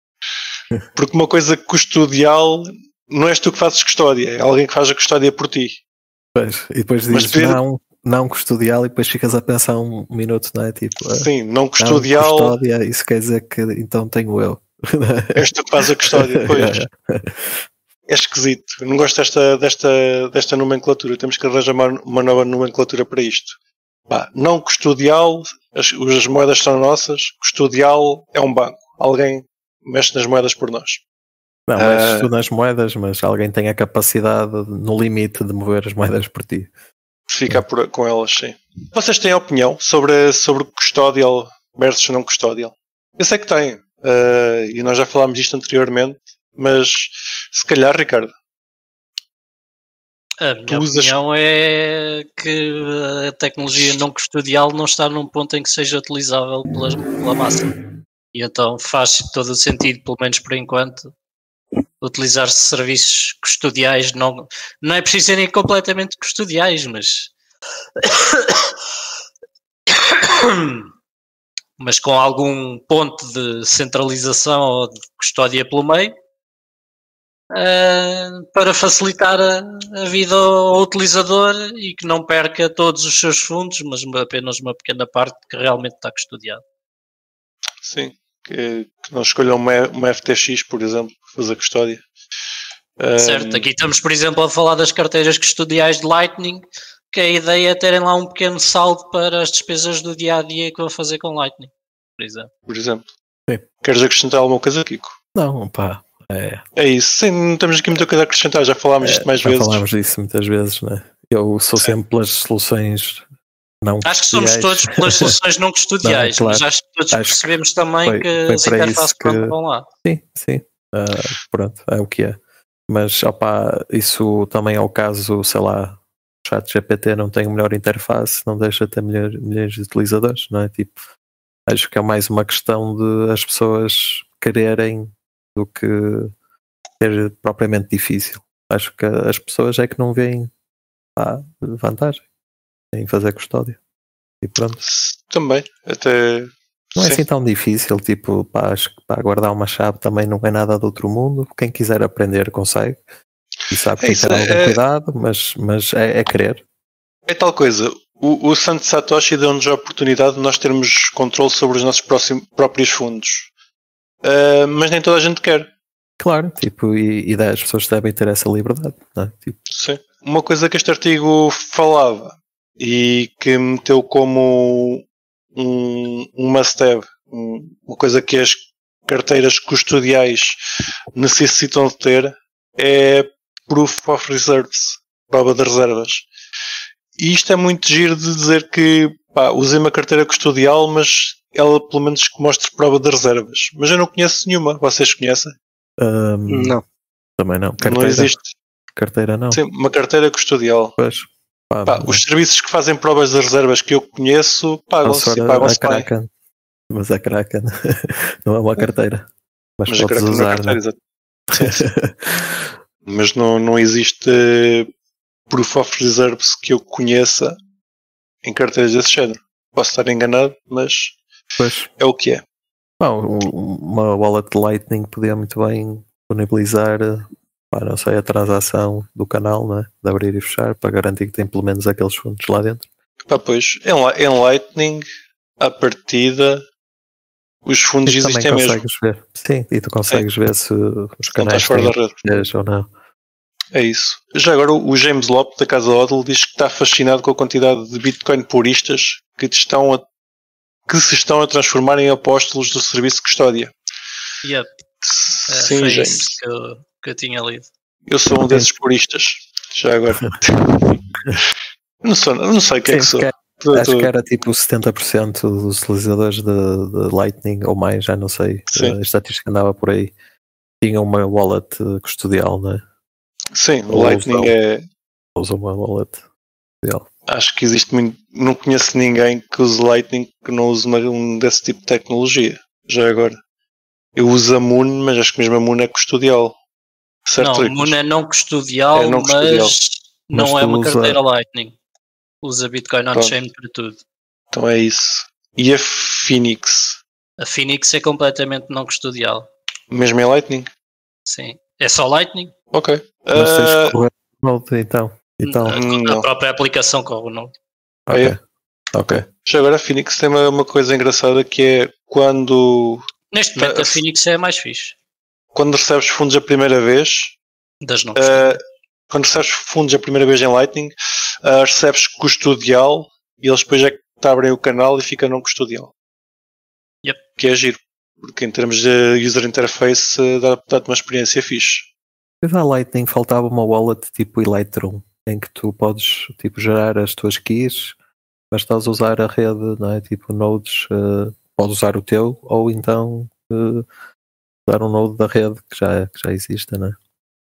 Porque uma coisa custodial não és tu que fazes custódia, é alguém que faz a custódia por ti. Pois, e depois dizes tu... não, não custodial e depois ficas a pensar um minuto, não é? Tipo, sim, não custodial. Não custódia, isso quer dizer que então tenho eu. És tu que fazes a custódia, pois. É esquisito. Eu não gosto desta, desta, desta nomenclatura. Temos que arranjar uma, uma nova nomenclatura para isto. Pá, não custodial, as, as moedas são nossas. Custodial é um banco. Alguém mexe nas moedas por nós. Não, mas uh, tu nas moedas, mas alguém tem a capacidade no limite de mover as moedas por ti. Ficar por, com elas, sim. Vocês têm opinião sobre, sobre custodial versus não custodial? Eu sei que têm, uh, e nós já falámos disto anteriormente, mas se calhar, Ricardo. A minha usas... opinião é que a tecnologia não custodial não está num ponto em que seja utilizável pela, pela massa. E então faz todo o sentido, pelo menos por enquanto, utilizar-se serviços custodiais. Não, não é preciso serem completamente custodiais, mas... mas com algum ponto de centralização ou de custódia pelo meio, uh, para facilitar a, a vida ao utilizador e que não perca todos os seus fundos, mas apenas uma pequena parte que realmente está custodiado. Sim, que, que não escolham uma, uma F T X, por exemplo, para fazer custódia. Certo, um... aqui estamos, por exemplo, a falar das carteiras custodiais de Lightning, que a ideia é terem lá um pequeno saldo para as despesas do dia-a-dia que vão fazer com Lightning, por exemplo. Por exemplo. Sim. Queres acrescentar alguma coisa, Kiko? Não, pá. É, é isso. Sim, não temos aqui muita coisa a acrescentar, já falámos disto é, mais já vezes. Já falámos disso muitas vezes, né? Eu sou Sim. sempre pelas soluções não Acho que somos todos pelas soluções não custodiais, não, é claro. Mas acho que todos acho percebemos que também foi, que foi as interfaces que... vão lá. Sim, sim. Uh, pronto, é o que é. Mas, opá, isso também é o caso, sei lá, o ChatGPT não tem a melhor interface, não deixa de ter milhares, milhares de utilizadores, não é? Tipo, acho que é mais uma questão de as pessoas quererem do que ser propriamente difícil. Acho que as pessoas é que não veem pá, vantagem em fazer custódia. E pronto. Também, até... Não é Sim. assim tão difícil, tipo, pá, acho que para guardar uma chave também não é nada do outro mundo. Quem quiser aprender consegue. E sabe que é tem que ter algum é... cuidado, mas, mas é, é querer. É tal coisa. O, o Santo Satoshi deu-nos a oportunidade de nós termos controle sobre os nossos próximos, próprios fundos. Uh, mas nem toda a gente quer. Claro, tipo, e, e as pessoas devem ter essa liberdade, não é? Tipo... Sim. Uma coisa que este artigo falava e que meteu como um, um must-have, um, uma coisa que as carteiras custodiais necessitam de ter, é Proof of Reserves, prova de reservas. E isto é muito giro de dizer que pá, usei uma carteira custodial, mas ela pelo menos que mostre prova de reservas. Mas eu não conheço nenhuma. Vocês conhecem? Um, não. Também não. Carteira, não existe. Carteira não. Sim, uma carteira custodial. Pois. Pá, pá, os serviços que fazem provas de reservas que eu conheço pagam-se e pagam-se bem. Mas a Kraken não é uma carteira. Mas, mas podes a usar, não é carteira, exato. Sim, sim. Mas não, não existe Proof of Reserves que eu conheça em carteiras desse género. Posso estar enganado, mas pois. É o que é. Bom, uma wallet de Lightning podia muito bem disponibilizar, pá, não sei, a transação do canal, né? De abrir e fechar, para garantir que tem pelo menos aqueles fundos lá dentro. Pá, pois, em, em Lightning, à partida, os fundos e existem também mesmo. Consegues ver. Sim, e tu consegues é. ver se os canais fora da rede ou não. É isso. Já agora o James Lopp da Casa Odell diz que está fascinado com a quantidade de Bitcoin puristas que, estão a, que se estão a transformar em apóstolos do serviço de custódia. Yep. Sim, foi James. Isso que eu, que eu tinha lido. Eu sou um desses puristas. Já agora. não, sou, não sei o que Sim, é que sou. Que é, acho que era tipo setenta por cento dos utilizadores de, de Lightning ou mais, já não sei. Sim. A estatística andava por aí. Tinha uma wallet custodial, não é? Sim, o Lightning usam, é. Usa uma wallet custodial. Acho que existe muito. Não conheço ninguém que use Lightning que não use uma, um desse tipo de tecnologia. Já agora. Eu uso a Moon, mas acho que mesmo a Moon é custodial. Certo, não, a Moon é não custodial, é não custodial. Mas não mas é uma usa... carteira Lightning. Usa Bitcoin on-chain para tudo. Então é isso. E a Phoenix? A Phoenix é completamente não custodial. Mesmo em Lightning? Sim. É só Lightning? Ok. Mas uh... tens que correr o Node então. então. A, a própria aplicação corre o Node. Ok. É. Ok. Já agora a Phoenix tem uma, uma coisa engraçada que é quando... Neste momento a Phoenix é a mais fixe. Quando recebes fundos a primeira vez... Das não uh, Quando recebes fundos a primeira vez em Lightning, uh, recebes custodial e eles depois é que te abrem o canal e fica não custodial. Yep. Que é giro. porque em termos de user interface dá, dá-te uma experiência fixe. Mas à Lightning faltava uma wallet tipo Electrum, em que tu podes tipo, gerar as tuas keys, mas estás a usar a rede, não é? Tipo nodes, uh, podes usar o teu, ou então uh, usar um node da rede que já, que já existe, não é?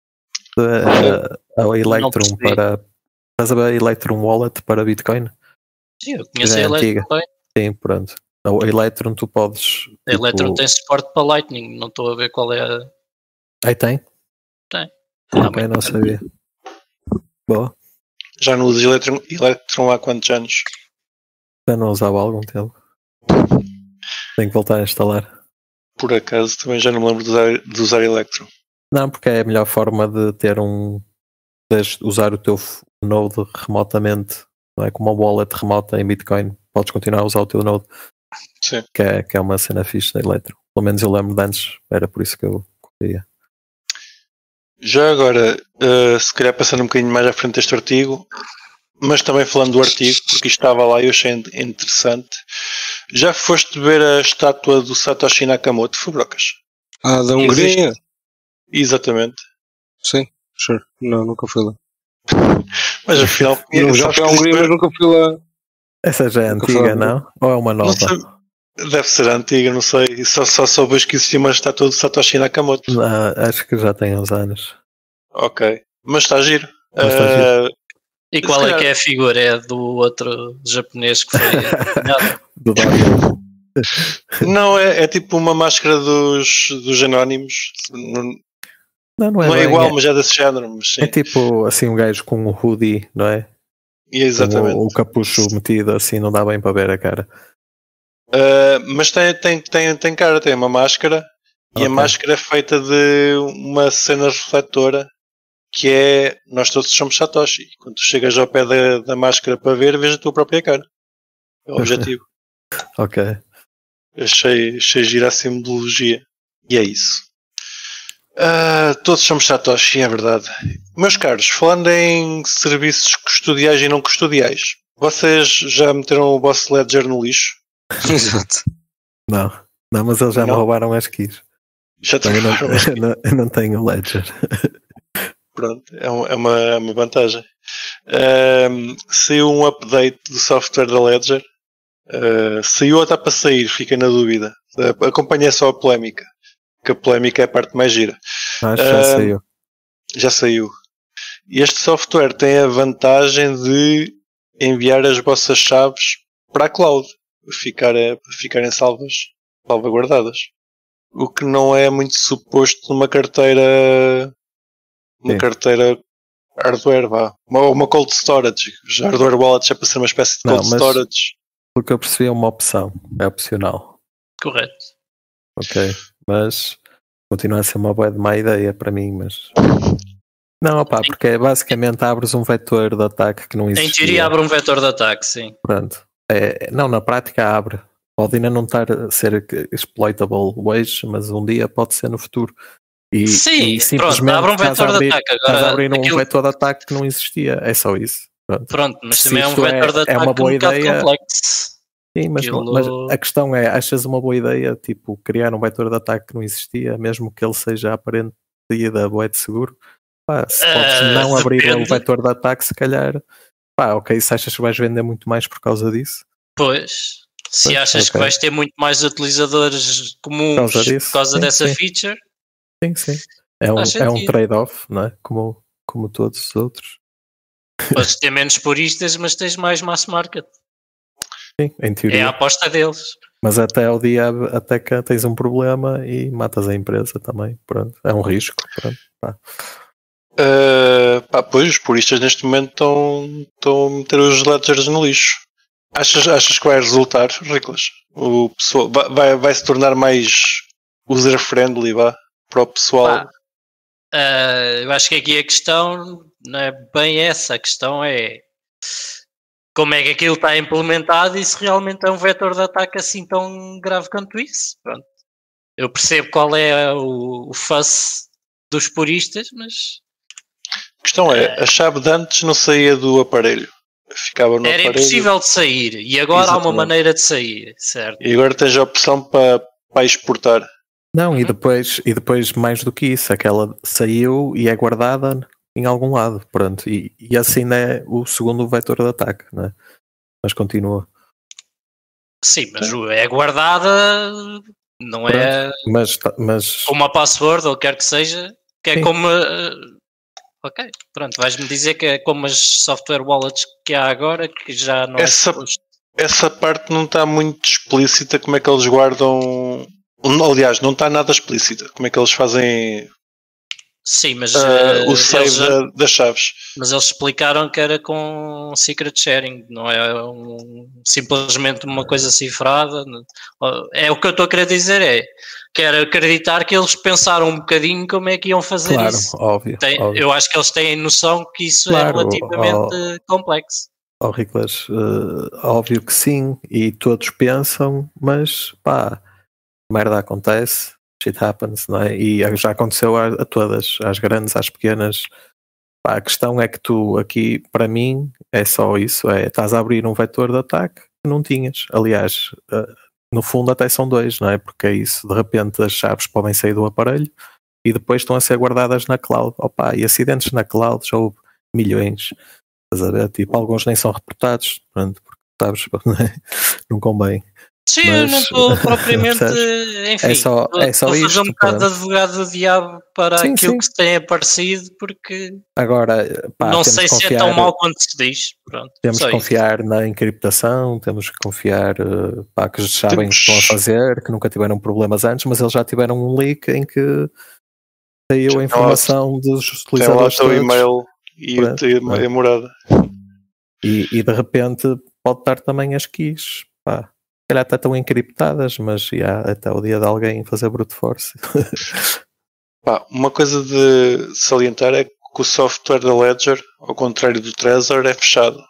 A, a Electrum para... Estás a ver a Electrum Wallet para Bitcoin? Sim, eu conheço a Electrum. Sim, pronto. A Electrum tu podes... A tipo... Electrum tem suporte para Lightning, não estou a ver qual é a... Aí tem? Tem. Ok, não sabia. Boa. Já não usas Electrum, Electrum há quantos anos? Já não usava há algum tempo. Tenho que voltar a instalar. Por acaso, também já não me lembro de usar, de usar Electrum. Não, porque é a melhor forma de ter um... de usar o teu node remotamente, não é? Como uma wallet remota em Bitcoin. Podes continuar a usar o teu node. Sim. Que é, que é uma cena fixe da Electrum. Pelo menos eu lembro de antes, era por isso que eu corria. Já agora, uh, se calhar passando um bocadinho mais à frente deste artigo, mas também falando do artigo, porque isto estava lá e eu achei interessante. Já foste ver a estátua do Satoshi Nakamoto, Fubrocas? Ah, da Hungria? Exatamente. Sim, sure. Não, nunca fui lá. Mas afinal... não, já fui à Hungria, mas nunca fui lá. Essa já é nunca antiga, não? Ou é uma nova? Deve ser antiga, não sei. Só, só soubes que existia uma estátua do Satoshi Nakamoto. Não, acho que já tem uns anos. Ok. Mas está giro. Mas está uh, giro. E qual calhar... é que é a figura? É do outro japonês que foi... do Dorian. Não, é, é tipo uma máscara dos, dos anónimos. Não, não, não é, não é bem, igual, é, mas é desse género. Mas sim. É tipo assim um gajo com um hoodie, não é? E exatamente. O, o capucho metido assim, não dá bem para ver a cara. Uh, mas tem, tem, tem, tem cara, tem uma máscara. Okay. E a máscara é feita de uma cena refletora que é, nós todos somos Satoshi. Quando tu chegas ao pé da, da máscara para ver, vês a tua própria cara. É o objetivo. Ok. Achei, achei gira a simbologia. E é isso. Uh, todos somos Satoshi, é verdade. Meus caros, falando em serviços custodiais e não custodiais, vocês já meteram o vosso Ledger no lixo? Exato. Não, não, mas eles já não. me roubaram as keys. Já te eu, não, as eu, não, eu não tenho Ledger. Pronto, é, um, é, uma, é uma vantagem. Um, saiu um update do software da Ledger. Uh, saiu ou está para sair? Fiquei na dúvida. Uh, acompanhei só a polémica. Que a polémica é a parte mais gira. Acho que já uh, saiu. Já saiu. Este software tem a vantagem de enviar as vossas chaves para a cloud. Ficar, ficarem salvas, salvaguardadas. O que não é muito suposto numa carteira... Uma Sim. carteira hardware, vá. Uma, uma cold storage. Os hardware wallets é para ser uma espécie de cold não, storage. Porque eu percebi é uma opção. É opcional. Correto. Ok. Mas continua a ser uma boa de má ideia para mim, mas... Não, opá, porque basicamente abres um vetor de ataque que não existe. Em teoria abre um vetor de ataque, sim. Pronto. É, não, na prática abre. Pode ainda não estar a ser exploitable hoje, mas um dia pode ser no futuro. E, sim, e simplesmente pronto, abre um vetor abrir, de ataque. Agora, estás a abrir aquilo... um vetor de ataque que não existia. É só isso. Pronto, pronto mas Se também é um vetor é, de ataque é uma boa um ideia. complexo. Sim, mas, aquilo... mas a questão é, achas uma boa ideia, tipo, criar um vetor de ataque que não existia, mesmo que ele seja aparente da boa de seguro? Pá, se podes uh, não abrir depende. o vetor de ataque, se calhar, pá, ok, se achas que vais vender muito mais por causa disso? Pois, se pois, achas okay. que vais ter muito mais utilizadores comuns por causa, disso, por causa sim, dessa sim. feature, sim, sim. É um, é um trade-off, não é? Como, como todos os outros. Podes ter menos puristas, mas tens mais mass market. Sim, em teoria. É a aposta deles. Mas até ao dia, até que tens um problema e matas a empresa também. Pronto, é um risco. Pronto, pá. Uh, pá, pois, os puristas neste momento estão, estão a meter os ledgers no lixo. Achas, achas que vai resultar, Riclas? O pessoal vai, vai, vai se tornar mais user-friendly, vá, para o pessoal? Uh, eu acho que aqui a questão não é bem essa. A questão é como é que aquilo está implementado e se realmente é um vetor de ataque assim tão grave quanto isso. Pronto. Eu percebo qual é o, o fuss dos puristas, mas... A questão é, a chave de antes não saía do aparelho. Ficava no Era aparelho. impossível de sair. E agora Exatamente. há uma maneira de sair, certo? E agora tens a opção para, para exportar. Não, e depois, e depois mais do que isso, aquela saiu e é guardada em algum lado, pronto, e, e assim é o segundo vetor de ataque, né? Mas continua. Sim, mas é guardada, não pronto, é mas, mas... como a password ou quer que seja, que é Sim. como... Ok, pronto, vais-me dizer que é como as software wallets que há agora, que já não essa, é Essa parte não está muito explícita, como é que eles guardam... Aliás, não está nada explícita. Como é que eles fazem Sim, mas, uh, o save já, da, das chaves? Mas eles explicaram que era com secret sharing, não é um, simplesmente uma coisa cifrada. É o que eu estou a querer dizer, é quero acreditar que eles pensaram um bocadinho como é que iam fazer claro, isso. Óbvio, Tem, óbvio. Eu acho que eles têm noção que isso claro, é relativamente ó, complexo. Ó, Riclas, uh, óbvio que sim, e todos pensam, mas pá, merda acontece, shit happens, não é? E já aconteceu a, a todas, às grandes, às pequenas. Pá, a questão é que tu aqui, para mim, é só isso, é estás a abrir um vetor de ataque que não tinhas. Aliás, uh, no fundo até são dois, não é? Porque é isso, de repente as chaves podem sair do aparelho e depois estão a ser guardadas na cloud. Opa, e acidentes na cloud já houve milhões. Estás a ver? Tipo, alguns nem são reportados, pronto, porque sabes, não convém. Sim, mas, eu não estou propriamente, enfim, é só, é só estou a fazer um bocado de advogado do diabo para sim, aquilo sim. que se tem aparecido, porque agora, pá, não sei confiar, se é tão mau quanto se diz. Pronto, temos que confiar isso. na encriptação, temos que confiar pá, que sabem temos... o que estão a fazer, que nunca tiveram problemas antes, mas eles já tiveram um leak em que saiu a informação lá, dos utilizadores tem lá o teu e-mail e o teu é. morada. E, e de repente pode estar também as keys, pá. Se calhar estão encriptadas, mas já até o dia de alguém fazer brute force. Pá, uma coisa de salientar é que o software da Ledger, ao contrário do Trezor, é fechado.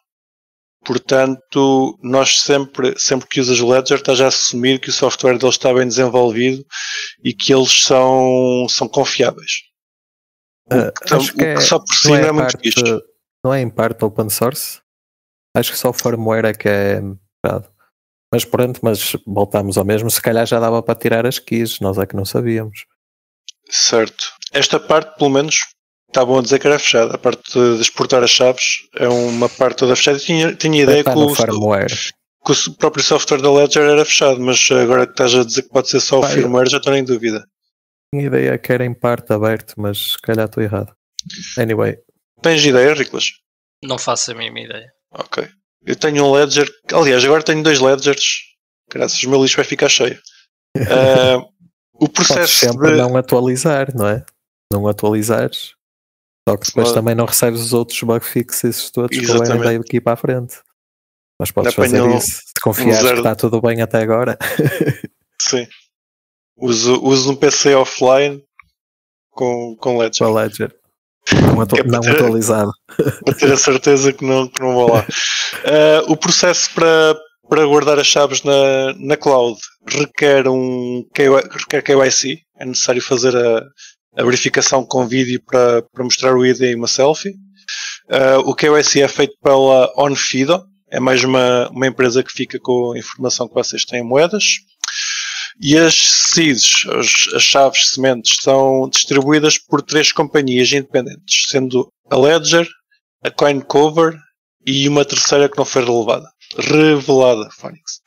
Portanto, nós sempre, sempre que usas o Ledger, estás a assumir que o software deles está bem desenvolvido e que eles são, são confiáveis. Uh, o que, acho que, é, o que só por si não é, é muito parte, fixe. Não é em parte open source? Acho que só o firmware é que é fechado. Mas pronto, mas voltamos ao mesmo. Se calhar já dava para tirar as keys, nós é que não sabíamos. Certo. Esta parte, pelo menos, estavam a dizer que era fechada. A parte de exportar as chaves é uma parte toda fechada. Tinha, tinha ideia que o, que o próprio software da Ledger era fechado, mas agora que estás a dizer que pode ser só o Pai, firmware, já estou em dúvida. Tinha ideia que era em parte aberto, mas se calhar estou errado. Anyway. Tens ideia, Riclas? Não faço a mínima ideia. Ok. Eu tenho um Ledger, aliás, agora tenho dois Ledgers, graças ao meu lixo vai ficar cheio. Uh, o processo Podes sempre de... não atualizar, não é? Não atualizares, só que depois também não recebes os outros bug fixes todos que vêm daqui para a frente. Mas podes Apanho fazer isso, se confiares um zero... que está tudo bem até agora. Sim. Uso, uso um P C offline com, com Ledger. Com Ledger. Não, atu- é não ter, atualizado. Para ter a certeza que não, que não vou lá. Uh, o processo para, para guardar as chaves na, na cloud requer um K Y C. É necessário fazer a, a verificação com vídeo para, para mostrar o I D e uma selfie. Uh, o K Y C é feito pela Onfido. É mais uma, uma empresa que fica com a informação que vocês têm em moedas. E as seeds, as, as chaves sementes, são distribuídas por três companhias independentes, sendo a Ledger, a CoinCover e uma terceira que não foi revelada. Revelada, Phoenix.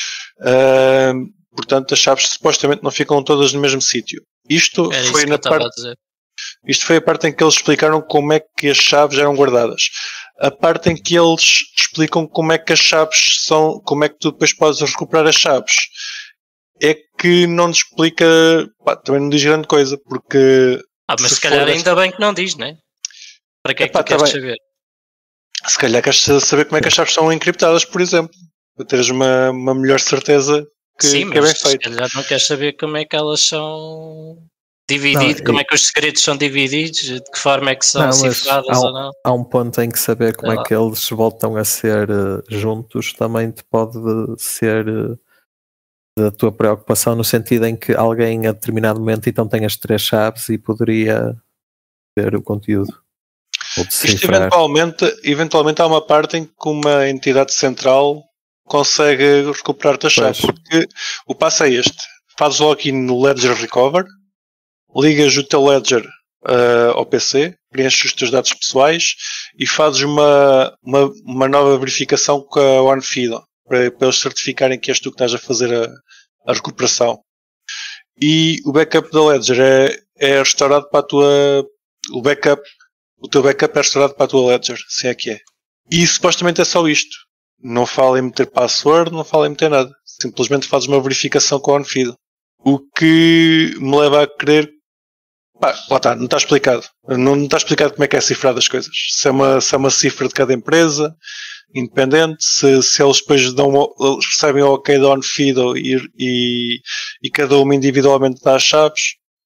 Uh, portanto, as chaves supostamente não ficam todas no mesmo sítio. Isto Era foi na parte. Isto foi a parte em que eles explicaram como é que as chaves eram guardadas. A parte em que eles explicam como é que as chaves são, como é que tu depois podes recuperar as chaves. É que não te explica, pá, também não diz grande coisa, porque... Ah, mas se, se calhar ainda esta... bem que não diz, não é? Para que é que Epá, tu queres tá saber? Se calhar queres saber como é que as chaves são encriptadas, por exemplo, para teres uma, uma melhor certeza que, Sim, que é bem feito. Se calhar não queres saber como é que elas são divididas, não, como e... é que os segredos são divididos, de que forma é que são não, cifradas um, ou não. Há um ponto em que saber como é, é que eles voltam a ser uh, juntos também te pode ser... Uh, da tua preocupação no sentido em que alguém a determinado momento então tem as três chaves e poderia ter o conteúdo ou Isto eventualmente, eventualmente há uma parte em que uma entidade central consegue recuperar a chave, porque o passo é este: fazes login no Ledger Recover, ligas o teu Ledger uh, ao P C, preenches os teus dados pessoais e fazes uma, uma, uma nova verificação com a OneFido para, para eles certificarem que és tu que estás a fazer a, a recuperação. E o backup da Ledger é, é restaurado para a tua. O backup, o teu backup é restaurado para a tua Ledger, se é que é. E supostamente é só isto. Não fala em meter password, não fala em meter nada. Simplesmente fazes uma verificação com a OneFido. O que me leva a crer. Pá, lá está, não está explicado. Não, não está explicado como é que é cifrado as coisas. Se é uma, se é uma cifra de cada empresa, independente, se, se eles depois dão, eles recebem o ok da OneFido e, e, e cada uma individualmente dá as chaves,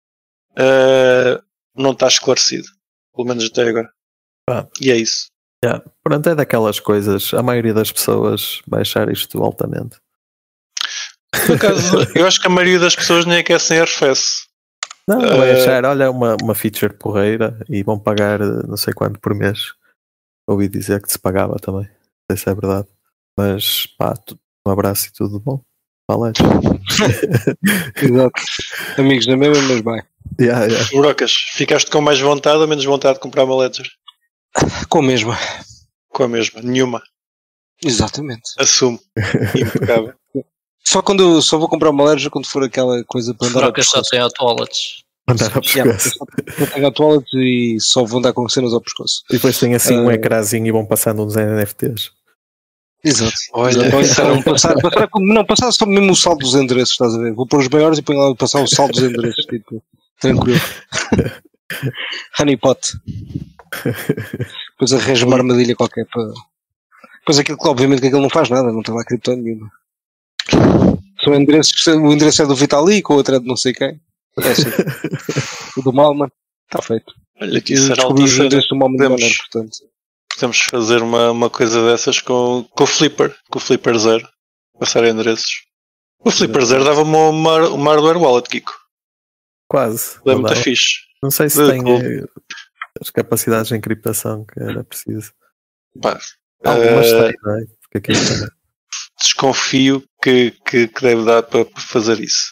uh, não está esclarecido. Pelo menos até agora. Ah. E é isso. Yeah. Pronto, é daquelas coisas. A maioria das pessoas vai achar isto altamente. No caso, eu acho que a maioria das pessoas nem aquecem a R F S. Não, uh, vai achar, olha, uma, uma feature porreira e vão pagar não sei quanto por mês. Ouvi dizer que se pagava também. Não sei se é verdade. Mas pá, um abraço e tudo bom. Valeu. Exato. Amigos da mesma, mas bem. Yeah, yeah. Brocas, ficaste com mais vontade ou menos vontade de comprar uma Ledger? Com a mesma. Com a mesma, nenhuma. Exatamente. Assumo. Impecável. Só quando só vou comprar uma Ledger quando for aquela coisa para andar. Brocas só tem autowallets. Andar a pescoço. Só tenho autowallets e só vou andar com cenas ao pescoço. E depois tem assim uh, um ecrãzinho e vão passando uns N F Ts. Exato. Olha, Exato. Então, passar, passar, não, passar só mesmo o saldo dos endereços, estás a ver? Vou pôr os maiores e ponho lá passar o saldo dos endereços, tipo, tranquilo. Honeypot. Depois arranjo uma armadilha qualquer para. Depois aquilo que obviamente que aquilo não faz nada, não tem lá cripto nenhuma. São endereços, o endereço é do Vitalik, o outro é de não sei quem. É assim. O do Malman, está feito. Olha, aqui será o endereço do Malman podemos, portanto. Podemos fazer uma, uma coisa dessas com, com o Flipper, com o Flipper Zero. Passar endereços. O Flipper Zero dava-me uma, uma hardware wallet, Kiko. Quase. É muito fixe. Não sei se tem uh, as capacidades de encriptação que era preciso. Pá, algumas uh, tem, não é? Porque aquilo desconfio que, que, que deve dar para fazer isso.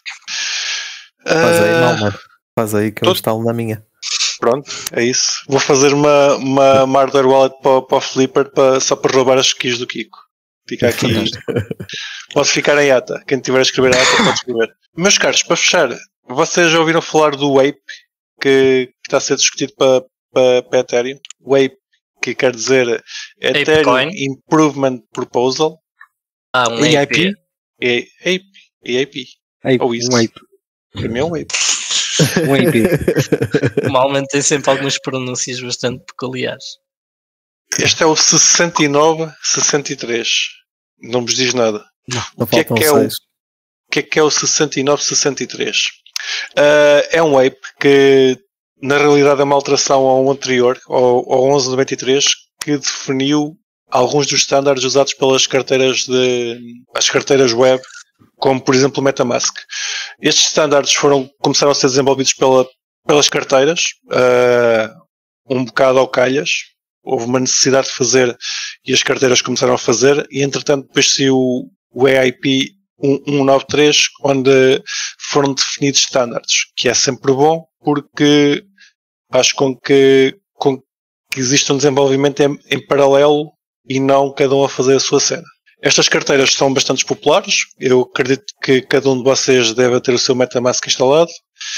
Faz aí, uh, não, mano. Faz aí que eu instalo na minha. Pronto, é isso. Vou fazer uma, uma, uma hardware wallet para, para o Flipper para, só para roubar as keys do Kiko. Fica aqui. Pode ficar em ata. Quem tiver a escrever a ata pode escrever. Meus caros, para fechar, vocês já ouviram falar do W A P que, que está a ser discutido para, para, para Ethereum? W A P, que quer dizer Ethereum Improvement Proposal. Ah, um E I P? E A P. E A P. Ou isso. Um A P. Para mim é um W A P. Um A P. Normalmente tem sempre algumas pronúncias bastante peculiares. Este é o sessenta e nove sessenta e três. Não vos diz nada. Não, o, que é que é o, o que é que é o sessenta e nove sessenta e três? Uh, é um W A P que na realidade é uma alteração ao anterior, ao, ao onze noventa e três, que definiu alguns dos estándares usados pelas carteiras de as carteiras web, como por exemplo o MetaMask. Estes estándares foram, começaram a ser desenvolvidos pela, pelas carteiras, uh, um bocado ao calhas. Houve uma necessidade de fazer e as carteiras começaram a fazer, e entretanto depois saiu o E I P cento e noventa e três, onde foram definidos estándares, que é sempre bom porque faz com que, com que exista um desenvolvimento em, em paralelo e não cada um a fazer a sua cena. Estas carteiras são bastante populares. Eu acredito que cada um de vocês deve ter o seu MetaMask instalado.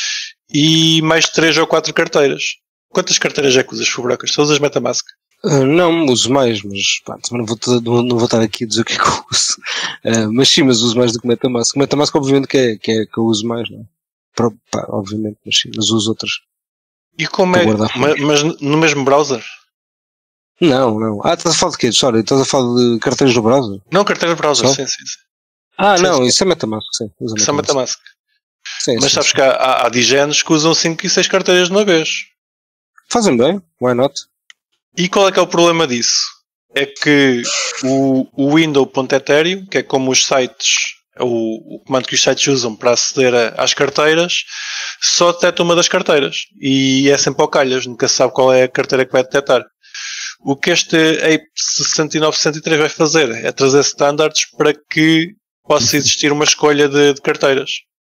E mais três ou quatro carteiras. Quantas carteiras é que usas, Fubrocas? Só usas MetaMask? Uh, não uso mais, mas pá, também não vou, não, não vou estar aqui a dizer o que é que eu uso. Uh, mas sim, mas uso mais do que MetaMask. MetaMask obviamente que é, que é que eu uso mais, não é? Para, pá, obviamente, mas sim, mas uso outras. E como é? Mas, mas no mesmo browser? Não, não. Ah, estás a falar de quê? Sorry, estás a falar de carteiras do browser? Não, carteiras do browser, sim, sim, sim. Ah, sim, não, sim. isso é MetaMask, sim. Isso é MetaMask. Sim, mas sim, sabes sim. que há, há, há digenes que usam cinco e seis carteiras de uma vez. Fazem bem, why not? E qual é que é o problema disso? É que o, o window.ethereum, que é como os sites, o, o comando que os sites usam para aceder a, às carteiras, só detecta uma das carteiras. E é sempre ao calhas, nunca se sabe qual é a carteira que vai detectar. O que este A P sessenta e nove sessenta e três vai fazer é trazer standards para que possa existir uma escolha de, de carteiras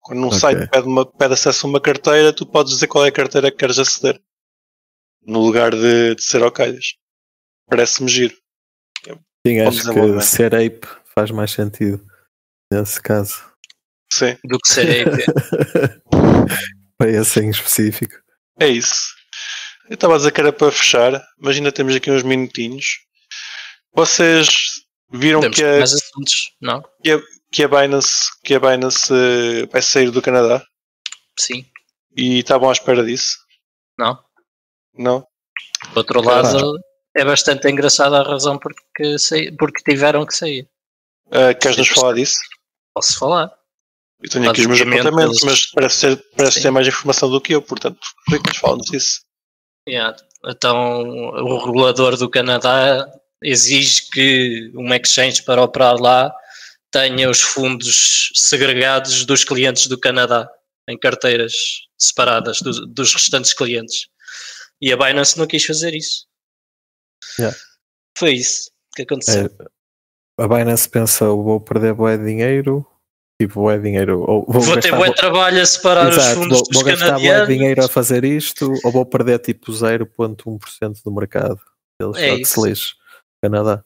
Quando um okay. site pede, uma, pede acesso a uma carteira, tu podes dizer qual é a carteira que queres aceder. No lugar de, de ser Ocaias. Parece-me giro. Sim, acho que ser ape faz mais sentido nesse caso. Sim. Do que ser ape. Para esse em específico. É isso. Eu estava a dizer que era para fechar, mas ainda temos aqui uns minutinhos. Vocês viram temos que a, mais assuntos, não? Que a, que a Binance, que a Binance uh, vai sair do Canadá? Sim. E estavam à espera disso? Não. Não? Por outro lado, claro. É bastante engraçada a razão porque, saí, porque tiveram que sair. Uh, queres nos falar disso? Posso falar. Eu tenho aqui os meus apontamentos, mas parece, ser, parece ter mais informação do que eu, portanto, Riclas, fala-nos disso. Yeah. Então, o regulador do Canadá exige que uma exchange para operar lá tenha os fundos segregados dos clientes do Canadá, em carteiras separadas do, dos restantes clientes. E a Binance não quis fazer isso. Yeah. Foi isso que aconteceu. É, a Binance pensa, vou perder bué de dinheiro, tipo, bué de dinheiro. Ou vou vou ter bué de trabalho a separar Exato, os fundos vou, dos vou canadianos. Vou gastar bué de dinheiro a fazer isto, ou vou perder tipo zero vírgula um por cento do mercado. Eles é só que se lixe. Canadá.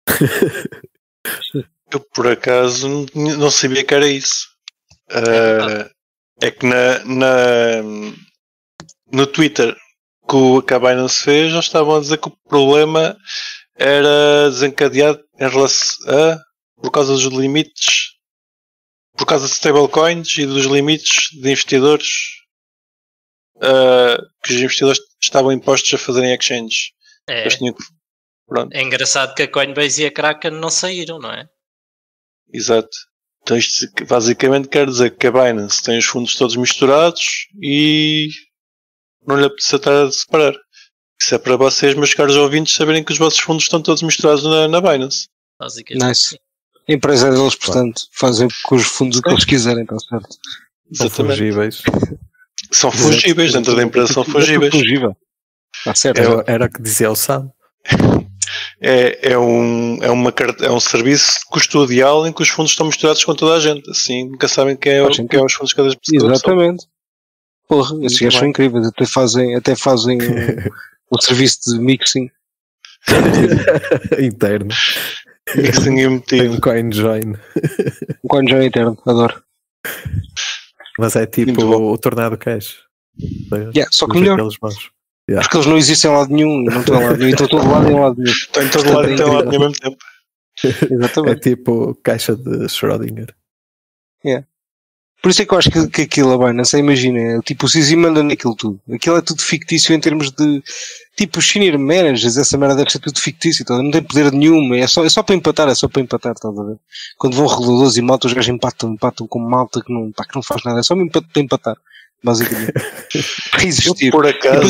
Eu por acaso não sabia que era isso. Uh, é que na, na, no Twitter que, o, que a Binance fez, já estavam a dizer que o problema era desencadeado em relação a, por causa dos limites, por causa de stablecoins e dos limites de investidores uh, que os investidores estavam impostos a fazerem exchanges. É. Pronto. É engraçado que a Coinbase e a Kraken não saíram, não é? Exato. Então isto basicamente quer dizer que a Binance tem os fundos todos misturados e não lhe apetece estar a separar. Isso é para vocês, meus caros ouvintes, saberem que os vossos fundos estão todos misturados na, na Binance. Basicamente. Nice. A empresa é deles, portanto, fazem com os fundos o que eles quiserem, está certo. São fungíveis. São fungíveis, dentro da empresa são fungíveis. Está certo. Era, era o que dizia o Sam. É, é, um, é, uma, é um serviço custodial em que os fundos estão misturados com toda a gente. Assim, nunca sabem quem é, quem é os fundos de cada pessoa. Exatamente. Porra, esses gajos são incríveis. Até fazem, até fazem um, um serviço de mixing interno. Mixing embutido. Um coin join. Um coin join interno, adoro. Mas é tipo o, o Tornado Cash. Yeah, só que melhor. Yeah. Porque eles não existem em lado nenhum, não estão em lado nenhum, estão todo lado em lado nenhum. Estão em todo lado e estão em lado nenhum ao mesmo tempo. Exatamente. É tipo caixa de Schrödinger. Yeah. Por isso é que eu acho que, que aquilo, a Binance, imagina, tipo, o Sisi manda naquilo tudo. Aquilo é tudo fictício em termos de, tipo, os senior managers, essa merda deve ser tudo fictício, tá? Não tem poder nenhum, é só, é só para empatar, é só para empatar, estás a ver? Quando vão reguladores e malta, os gajos empatam, empatam com malta que não, pá, que não faz nada, é só para empatar. Basicamente. Para existir. Eu, por acaso.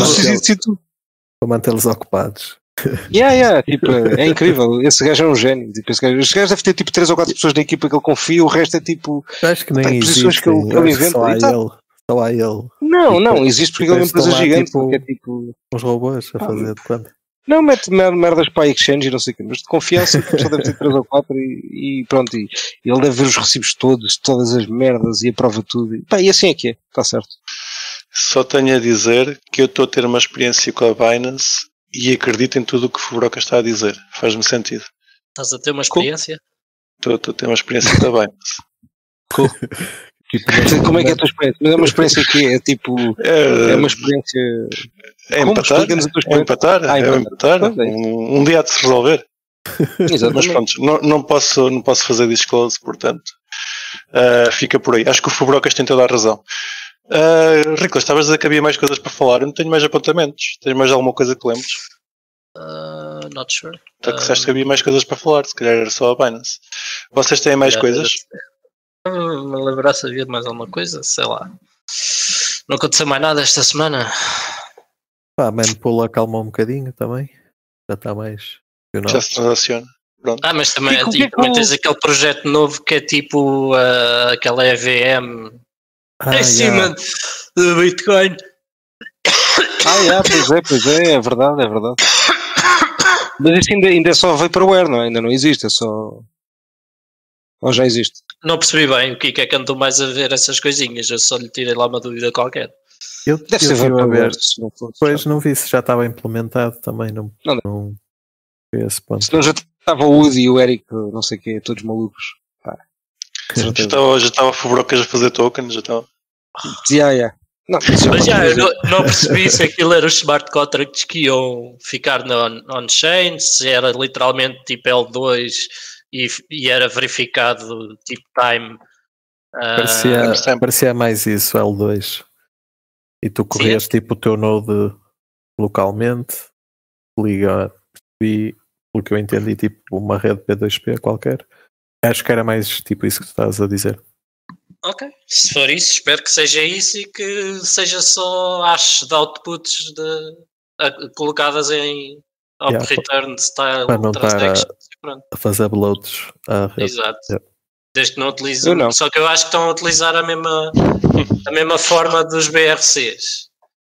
Para mantê-los ocupados. Yeah, yeah, tipo, é incrível. Esse gajo é um gênio. Tipo, esse gajo, esse gajo deve ter tipo três ou quatro pessoas da equipa que ele confia, o resto é tipo. Acho que nem tem posições que ele, que ele inventa. Só há ele. Só há ele. Não, não, existe porque ele é uma empresa gigante. Tipo, é tipo. Uns robôs a fazer de quanto? Não, mete merdas para a exchange e não sei o quê, mas de confiança só deve ter três ou quatro e, e pronto. E, e ele deve ver os recibos todos, todas as merdas e aprova tudo. E, pá, e assim é que é, está certo. Só tenho a dizer que eu estou a ter uma experiência com a Binance e acredito em tudo o que o Fuburoca está a dizer. Faz-me sentido. Estás a ter uma experiência? Estou, estou a ter uma experiência com a Binance. Cool. Tipo, como é que é a tua experiência? Mas é uma experiência que é tipo. É, é uma experiência. É empatar. É empatar. Ah, é empatar. Um, um dia há de se resolver. Exatamente. Mas pronto, não, não, posso, não posso fazer disclose, portanto. Uh, fica por aí. Acho que o Fuburocas tem toda a razão. Uh, Riclas, estavas a dizer que havia mais coisas para falar. Eu não tenho mais apontamentos. Tens mais alguma coisa que lembres? Uh, not sure. Tu disseste que havia mais coisas para falar. Se calhar era só a Binance. Vocês têm mais coisas? Não me lembrar se havia mais alguma coisa. Sei lá. Não aconteceu mais nada esta semana. Pá, a Manpool acalmou um bocadinho também. Já está mais. Já se transaciona. Pronto. Ah, mas também, e, e, também tens aquele projeto novo que é tipo uh, aquela E V M ah, em cima yeah. do Bitcoin. Ah, yeah, pois é, pois é, é verdade, é verdade. Mas isso ainda, ainda é só vaporware, não é? Ainda não existe, é só. Ou já existe? Não percebi bem o que é que andou mais a ver essas coisinhas. Eu só lhe tirei lá uma dúvida qualquer. Eu, Deve eu ser a ver. Se não fosse, Pois já. não vi se já estava implementado também. Não, Não, não vi esse ponto. Senão já estava o Woody e o Eric, não sei o quê, todos malucos. Pá. Já estava, já estava a Fubrocas a fazer tokens, já estava. Yeah, yeah. Não, Mas já, eu não, não percebi se aquilo era os smart contracts que iam ficar no on-chain, se era literalmente tipo L dois e, e era verificado tipo time. Parecia, uh, parecia mais isso, L dois. E tu corrias tipo o teu node localmente, liga, e pelo que eu entendi, tipo uma rede P dois P qualquer. Acho que era mais tipo isso que tu estás a dizer. Ok, se for isso, espero que seja isso e que seja só hashes de outputs de, a, colocadas em op Yeah, return style para não transactions. estar a, a fazer uploads à rede. Exato. Yeah. Desde que não utilizem. Não. Só que eu acho que estão a utilizar a mesma, a mesma forma dos B R Cs.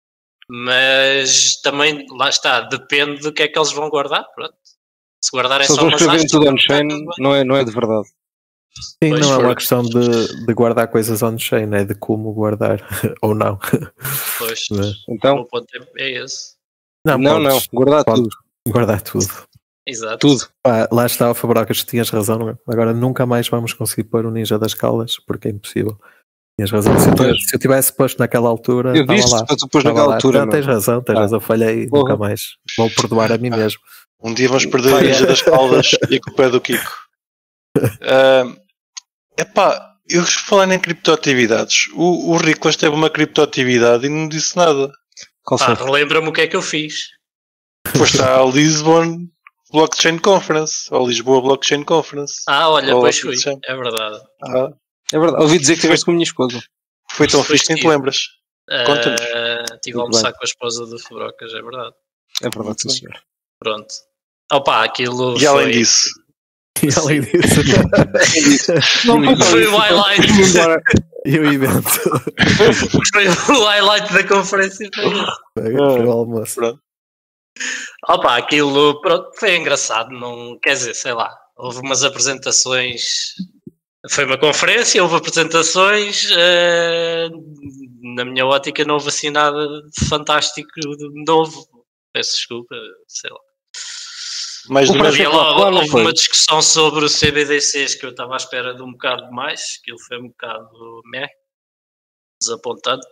Mas também, lá está, depende do que é que eles vão guardar. Pronto. Se guardarem Se só eles umas escreverem hashes, tudo não on-chain, está tudo bem. não é, não é de verdade. Sim, Pois não é for. uma questão de, de guardar coisas on-chain, é de como guardar ou não. Pois, Mas- Então, o ponto é é esse. não, não, podes guardar pode- tudo. guardar tudo. Exato. Tudo. Pá, lá está o Fabrocas, tinhas razão. Agora nunca mais vamos conseguir pôr o Ninja das Caldas, porque é impossível. Tinhas razão. Se eu tivesse, se eu tivesse posto naquela altura, Eu estava disse, lá. tu depois Estava naquela lá. altura. Não, Não. tens razão, tens Ah. razão, falhei, Porra. nunca mais. Vou perdoar a mim mesmo. Um dia vamos perder a Ninja das Caldas e a culpa é do Kiko. Uh, epá, eu falando em criptoatividades, o, o Riclas teve uma criptoatividade e não disse nada. Qual Pá, foi? relembra-me o que é que eu fiz. Foste à Lisbon Blockchain Conference, ou Lisboa Blockchain Conference. Ah, olha, Ou pois assim fui. se chama. É verdade. Ah, É verdade. Ouvi dizer que estiveste com a minha esposa. foi tão Foi fixe que nem te Steve. lembras. Conta-nos. Uh, estive a Muito almoçar bem. com a esposa do Fabrocas, é verdade. É verdade, Muito sim, bem. senhor. Pronto. Opa, aquilo E além foi, disso, E além disso, Não, foi o highlight. e o evento. Foi o highlight da conferência. Foi isso. Foi o almoço. pronto. Opa, aquilo pronto, foi engraçado. Não, quer dizer, sei lá, houve umas apresentações. Foi uma conferência, houve apresentações. eh, na minha ótica, não houve assim nada de fantástico de novo. Peço desculpa, sei lá. Mais O do Parece Havia mesmo. lá, claro, não houve foi? uma discussão sobre o C B D Cs que eu estava à espera de um bocado mais, aquilo foi um bocado meh, desapontante.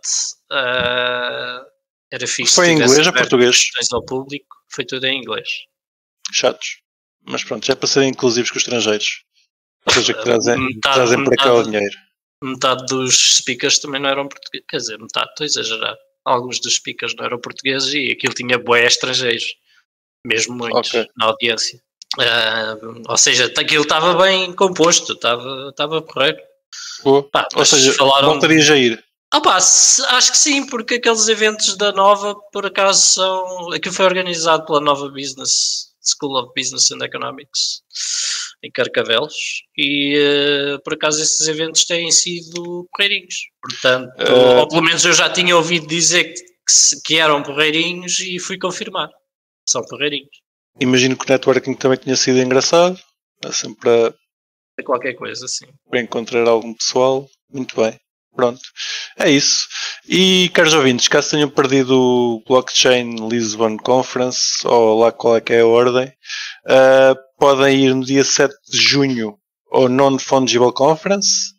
Ah, era fixe. Foi se em tivesse inglês ou aberto português? questões ao público, foi tudo em inglês. Chatos. Mas pronto, já é para serem inclusivos com os estrangeiros. Ou seja, que trazem, Metade- trazem para cá o metade- dinheiro. Metade dos speakers também não eram portugueses, quer dizer, metade, estou a exagerar. Alguns dos speakers não eram portugueses e aquilo tinha bué estrangeiros, mesmo muitos, Ok. na audiência. Ah, ou seja, aquilo estava bem composto, estava, estava porreiro. Boa. Pá, Ou mas seja, falaram- voltarias a ir. Ah pá, se- acho que sim, porque aqueles eventos da Nova, por acaso, são. Aquilo foi organizado pela Nova Business School of Business and Economics em Carcavelos e eh, por acaso esses eventos têm sido porreirinhos. Portanto, Eh, ou pelo menos eu já tinha ouvido dizer que, que, se- que eram porreirinhos e fui confirmar. São porreirinhos. Imagino que o networking também tinha sido engraçado. Assim, para, É qualquer coisa assim. para encontrar algum pessoal. Muito bem. Pronto. É isso. E, caros ouvintes, caso tenham perdido o Blockchain Lisbon Conference, ou lá qual é que é a ordem, uh, podem ir no dia sete de junho ao Non-Fungible Conference.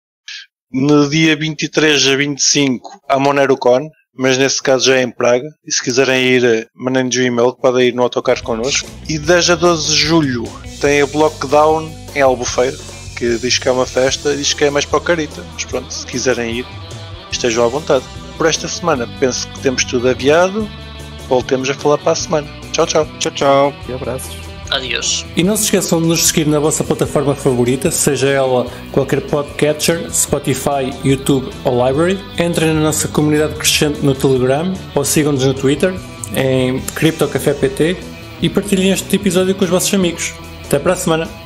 No dia vinte e três a vinte e cinco à MoneroCon, mas nesse caso já é em Praga. E se quiserem ir, mandem-nos um e-mail que podem ir no autocarro connosco. E dez a doze de julho tem a Blockdown em Albufeira, que diz que é uma festa e diz que é mais para o Carita. Mas pronto, se quiserem ir, estejam à vontade. Por esta semana penso que temos tudo aviado. Voltemos a falar para a semana. Tchau, tchau. Tchau, tchau. E abraços. Adiós. E não se esqueçam de nos seguir na vossa plataforma favorita, seja ela qualquer podcatcher, Spotify, YouTube ou Library. Entrem na nossa comunidade crescente no Telegram ou sigam-nos no Twitter em CryptoCafé P T e partilhem este episódio com os vossos amigos. Até para a semana!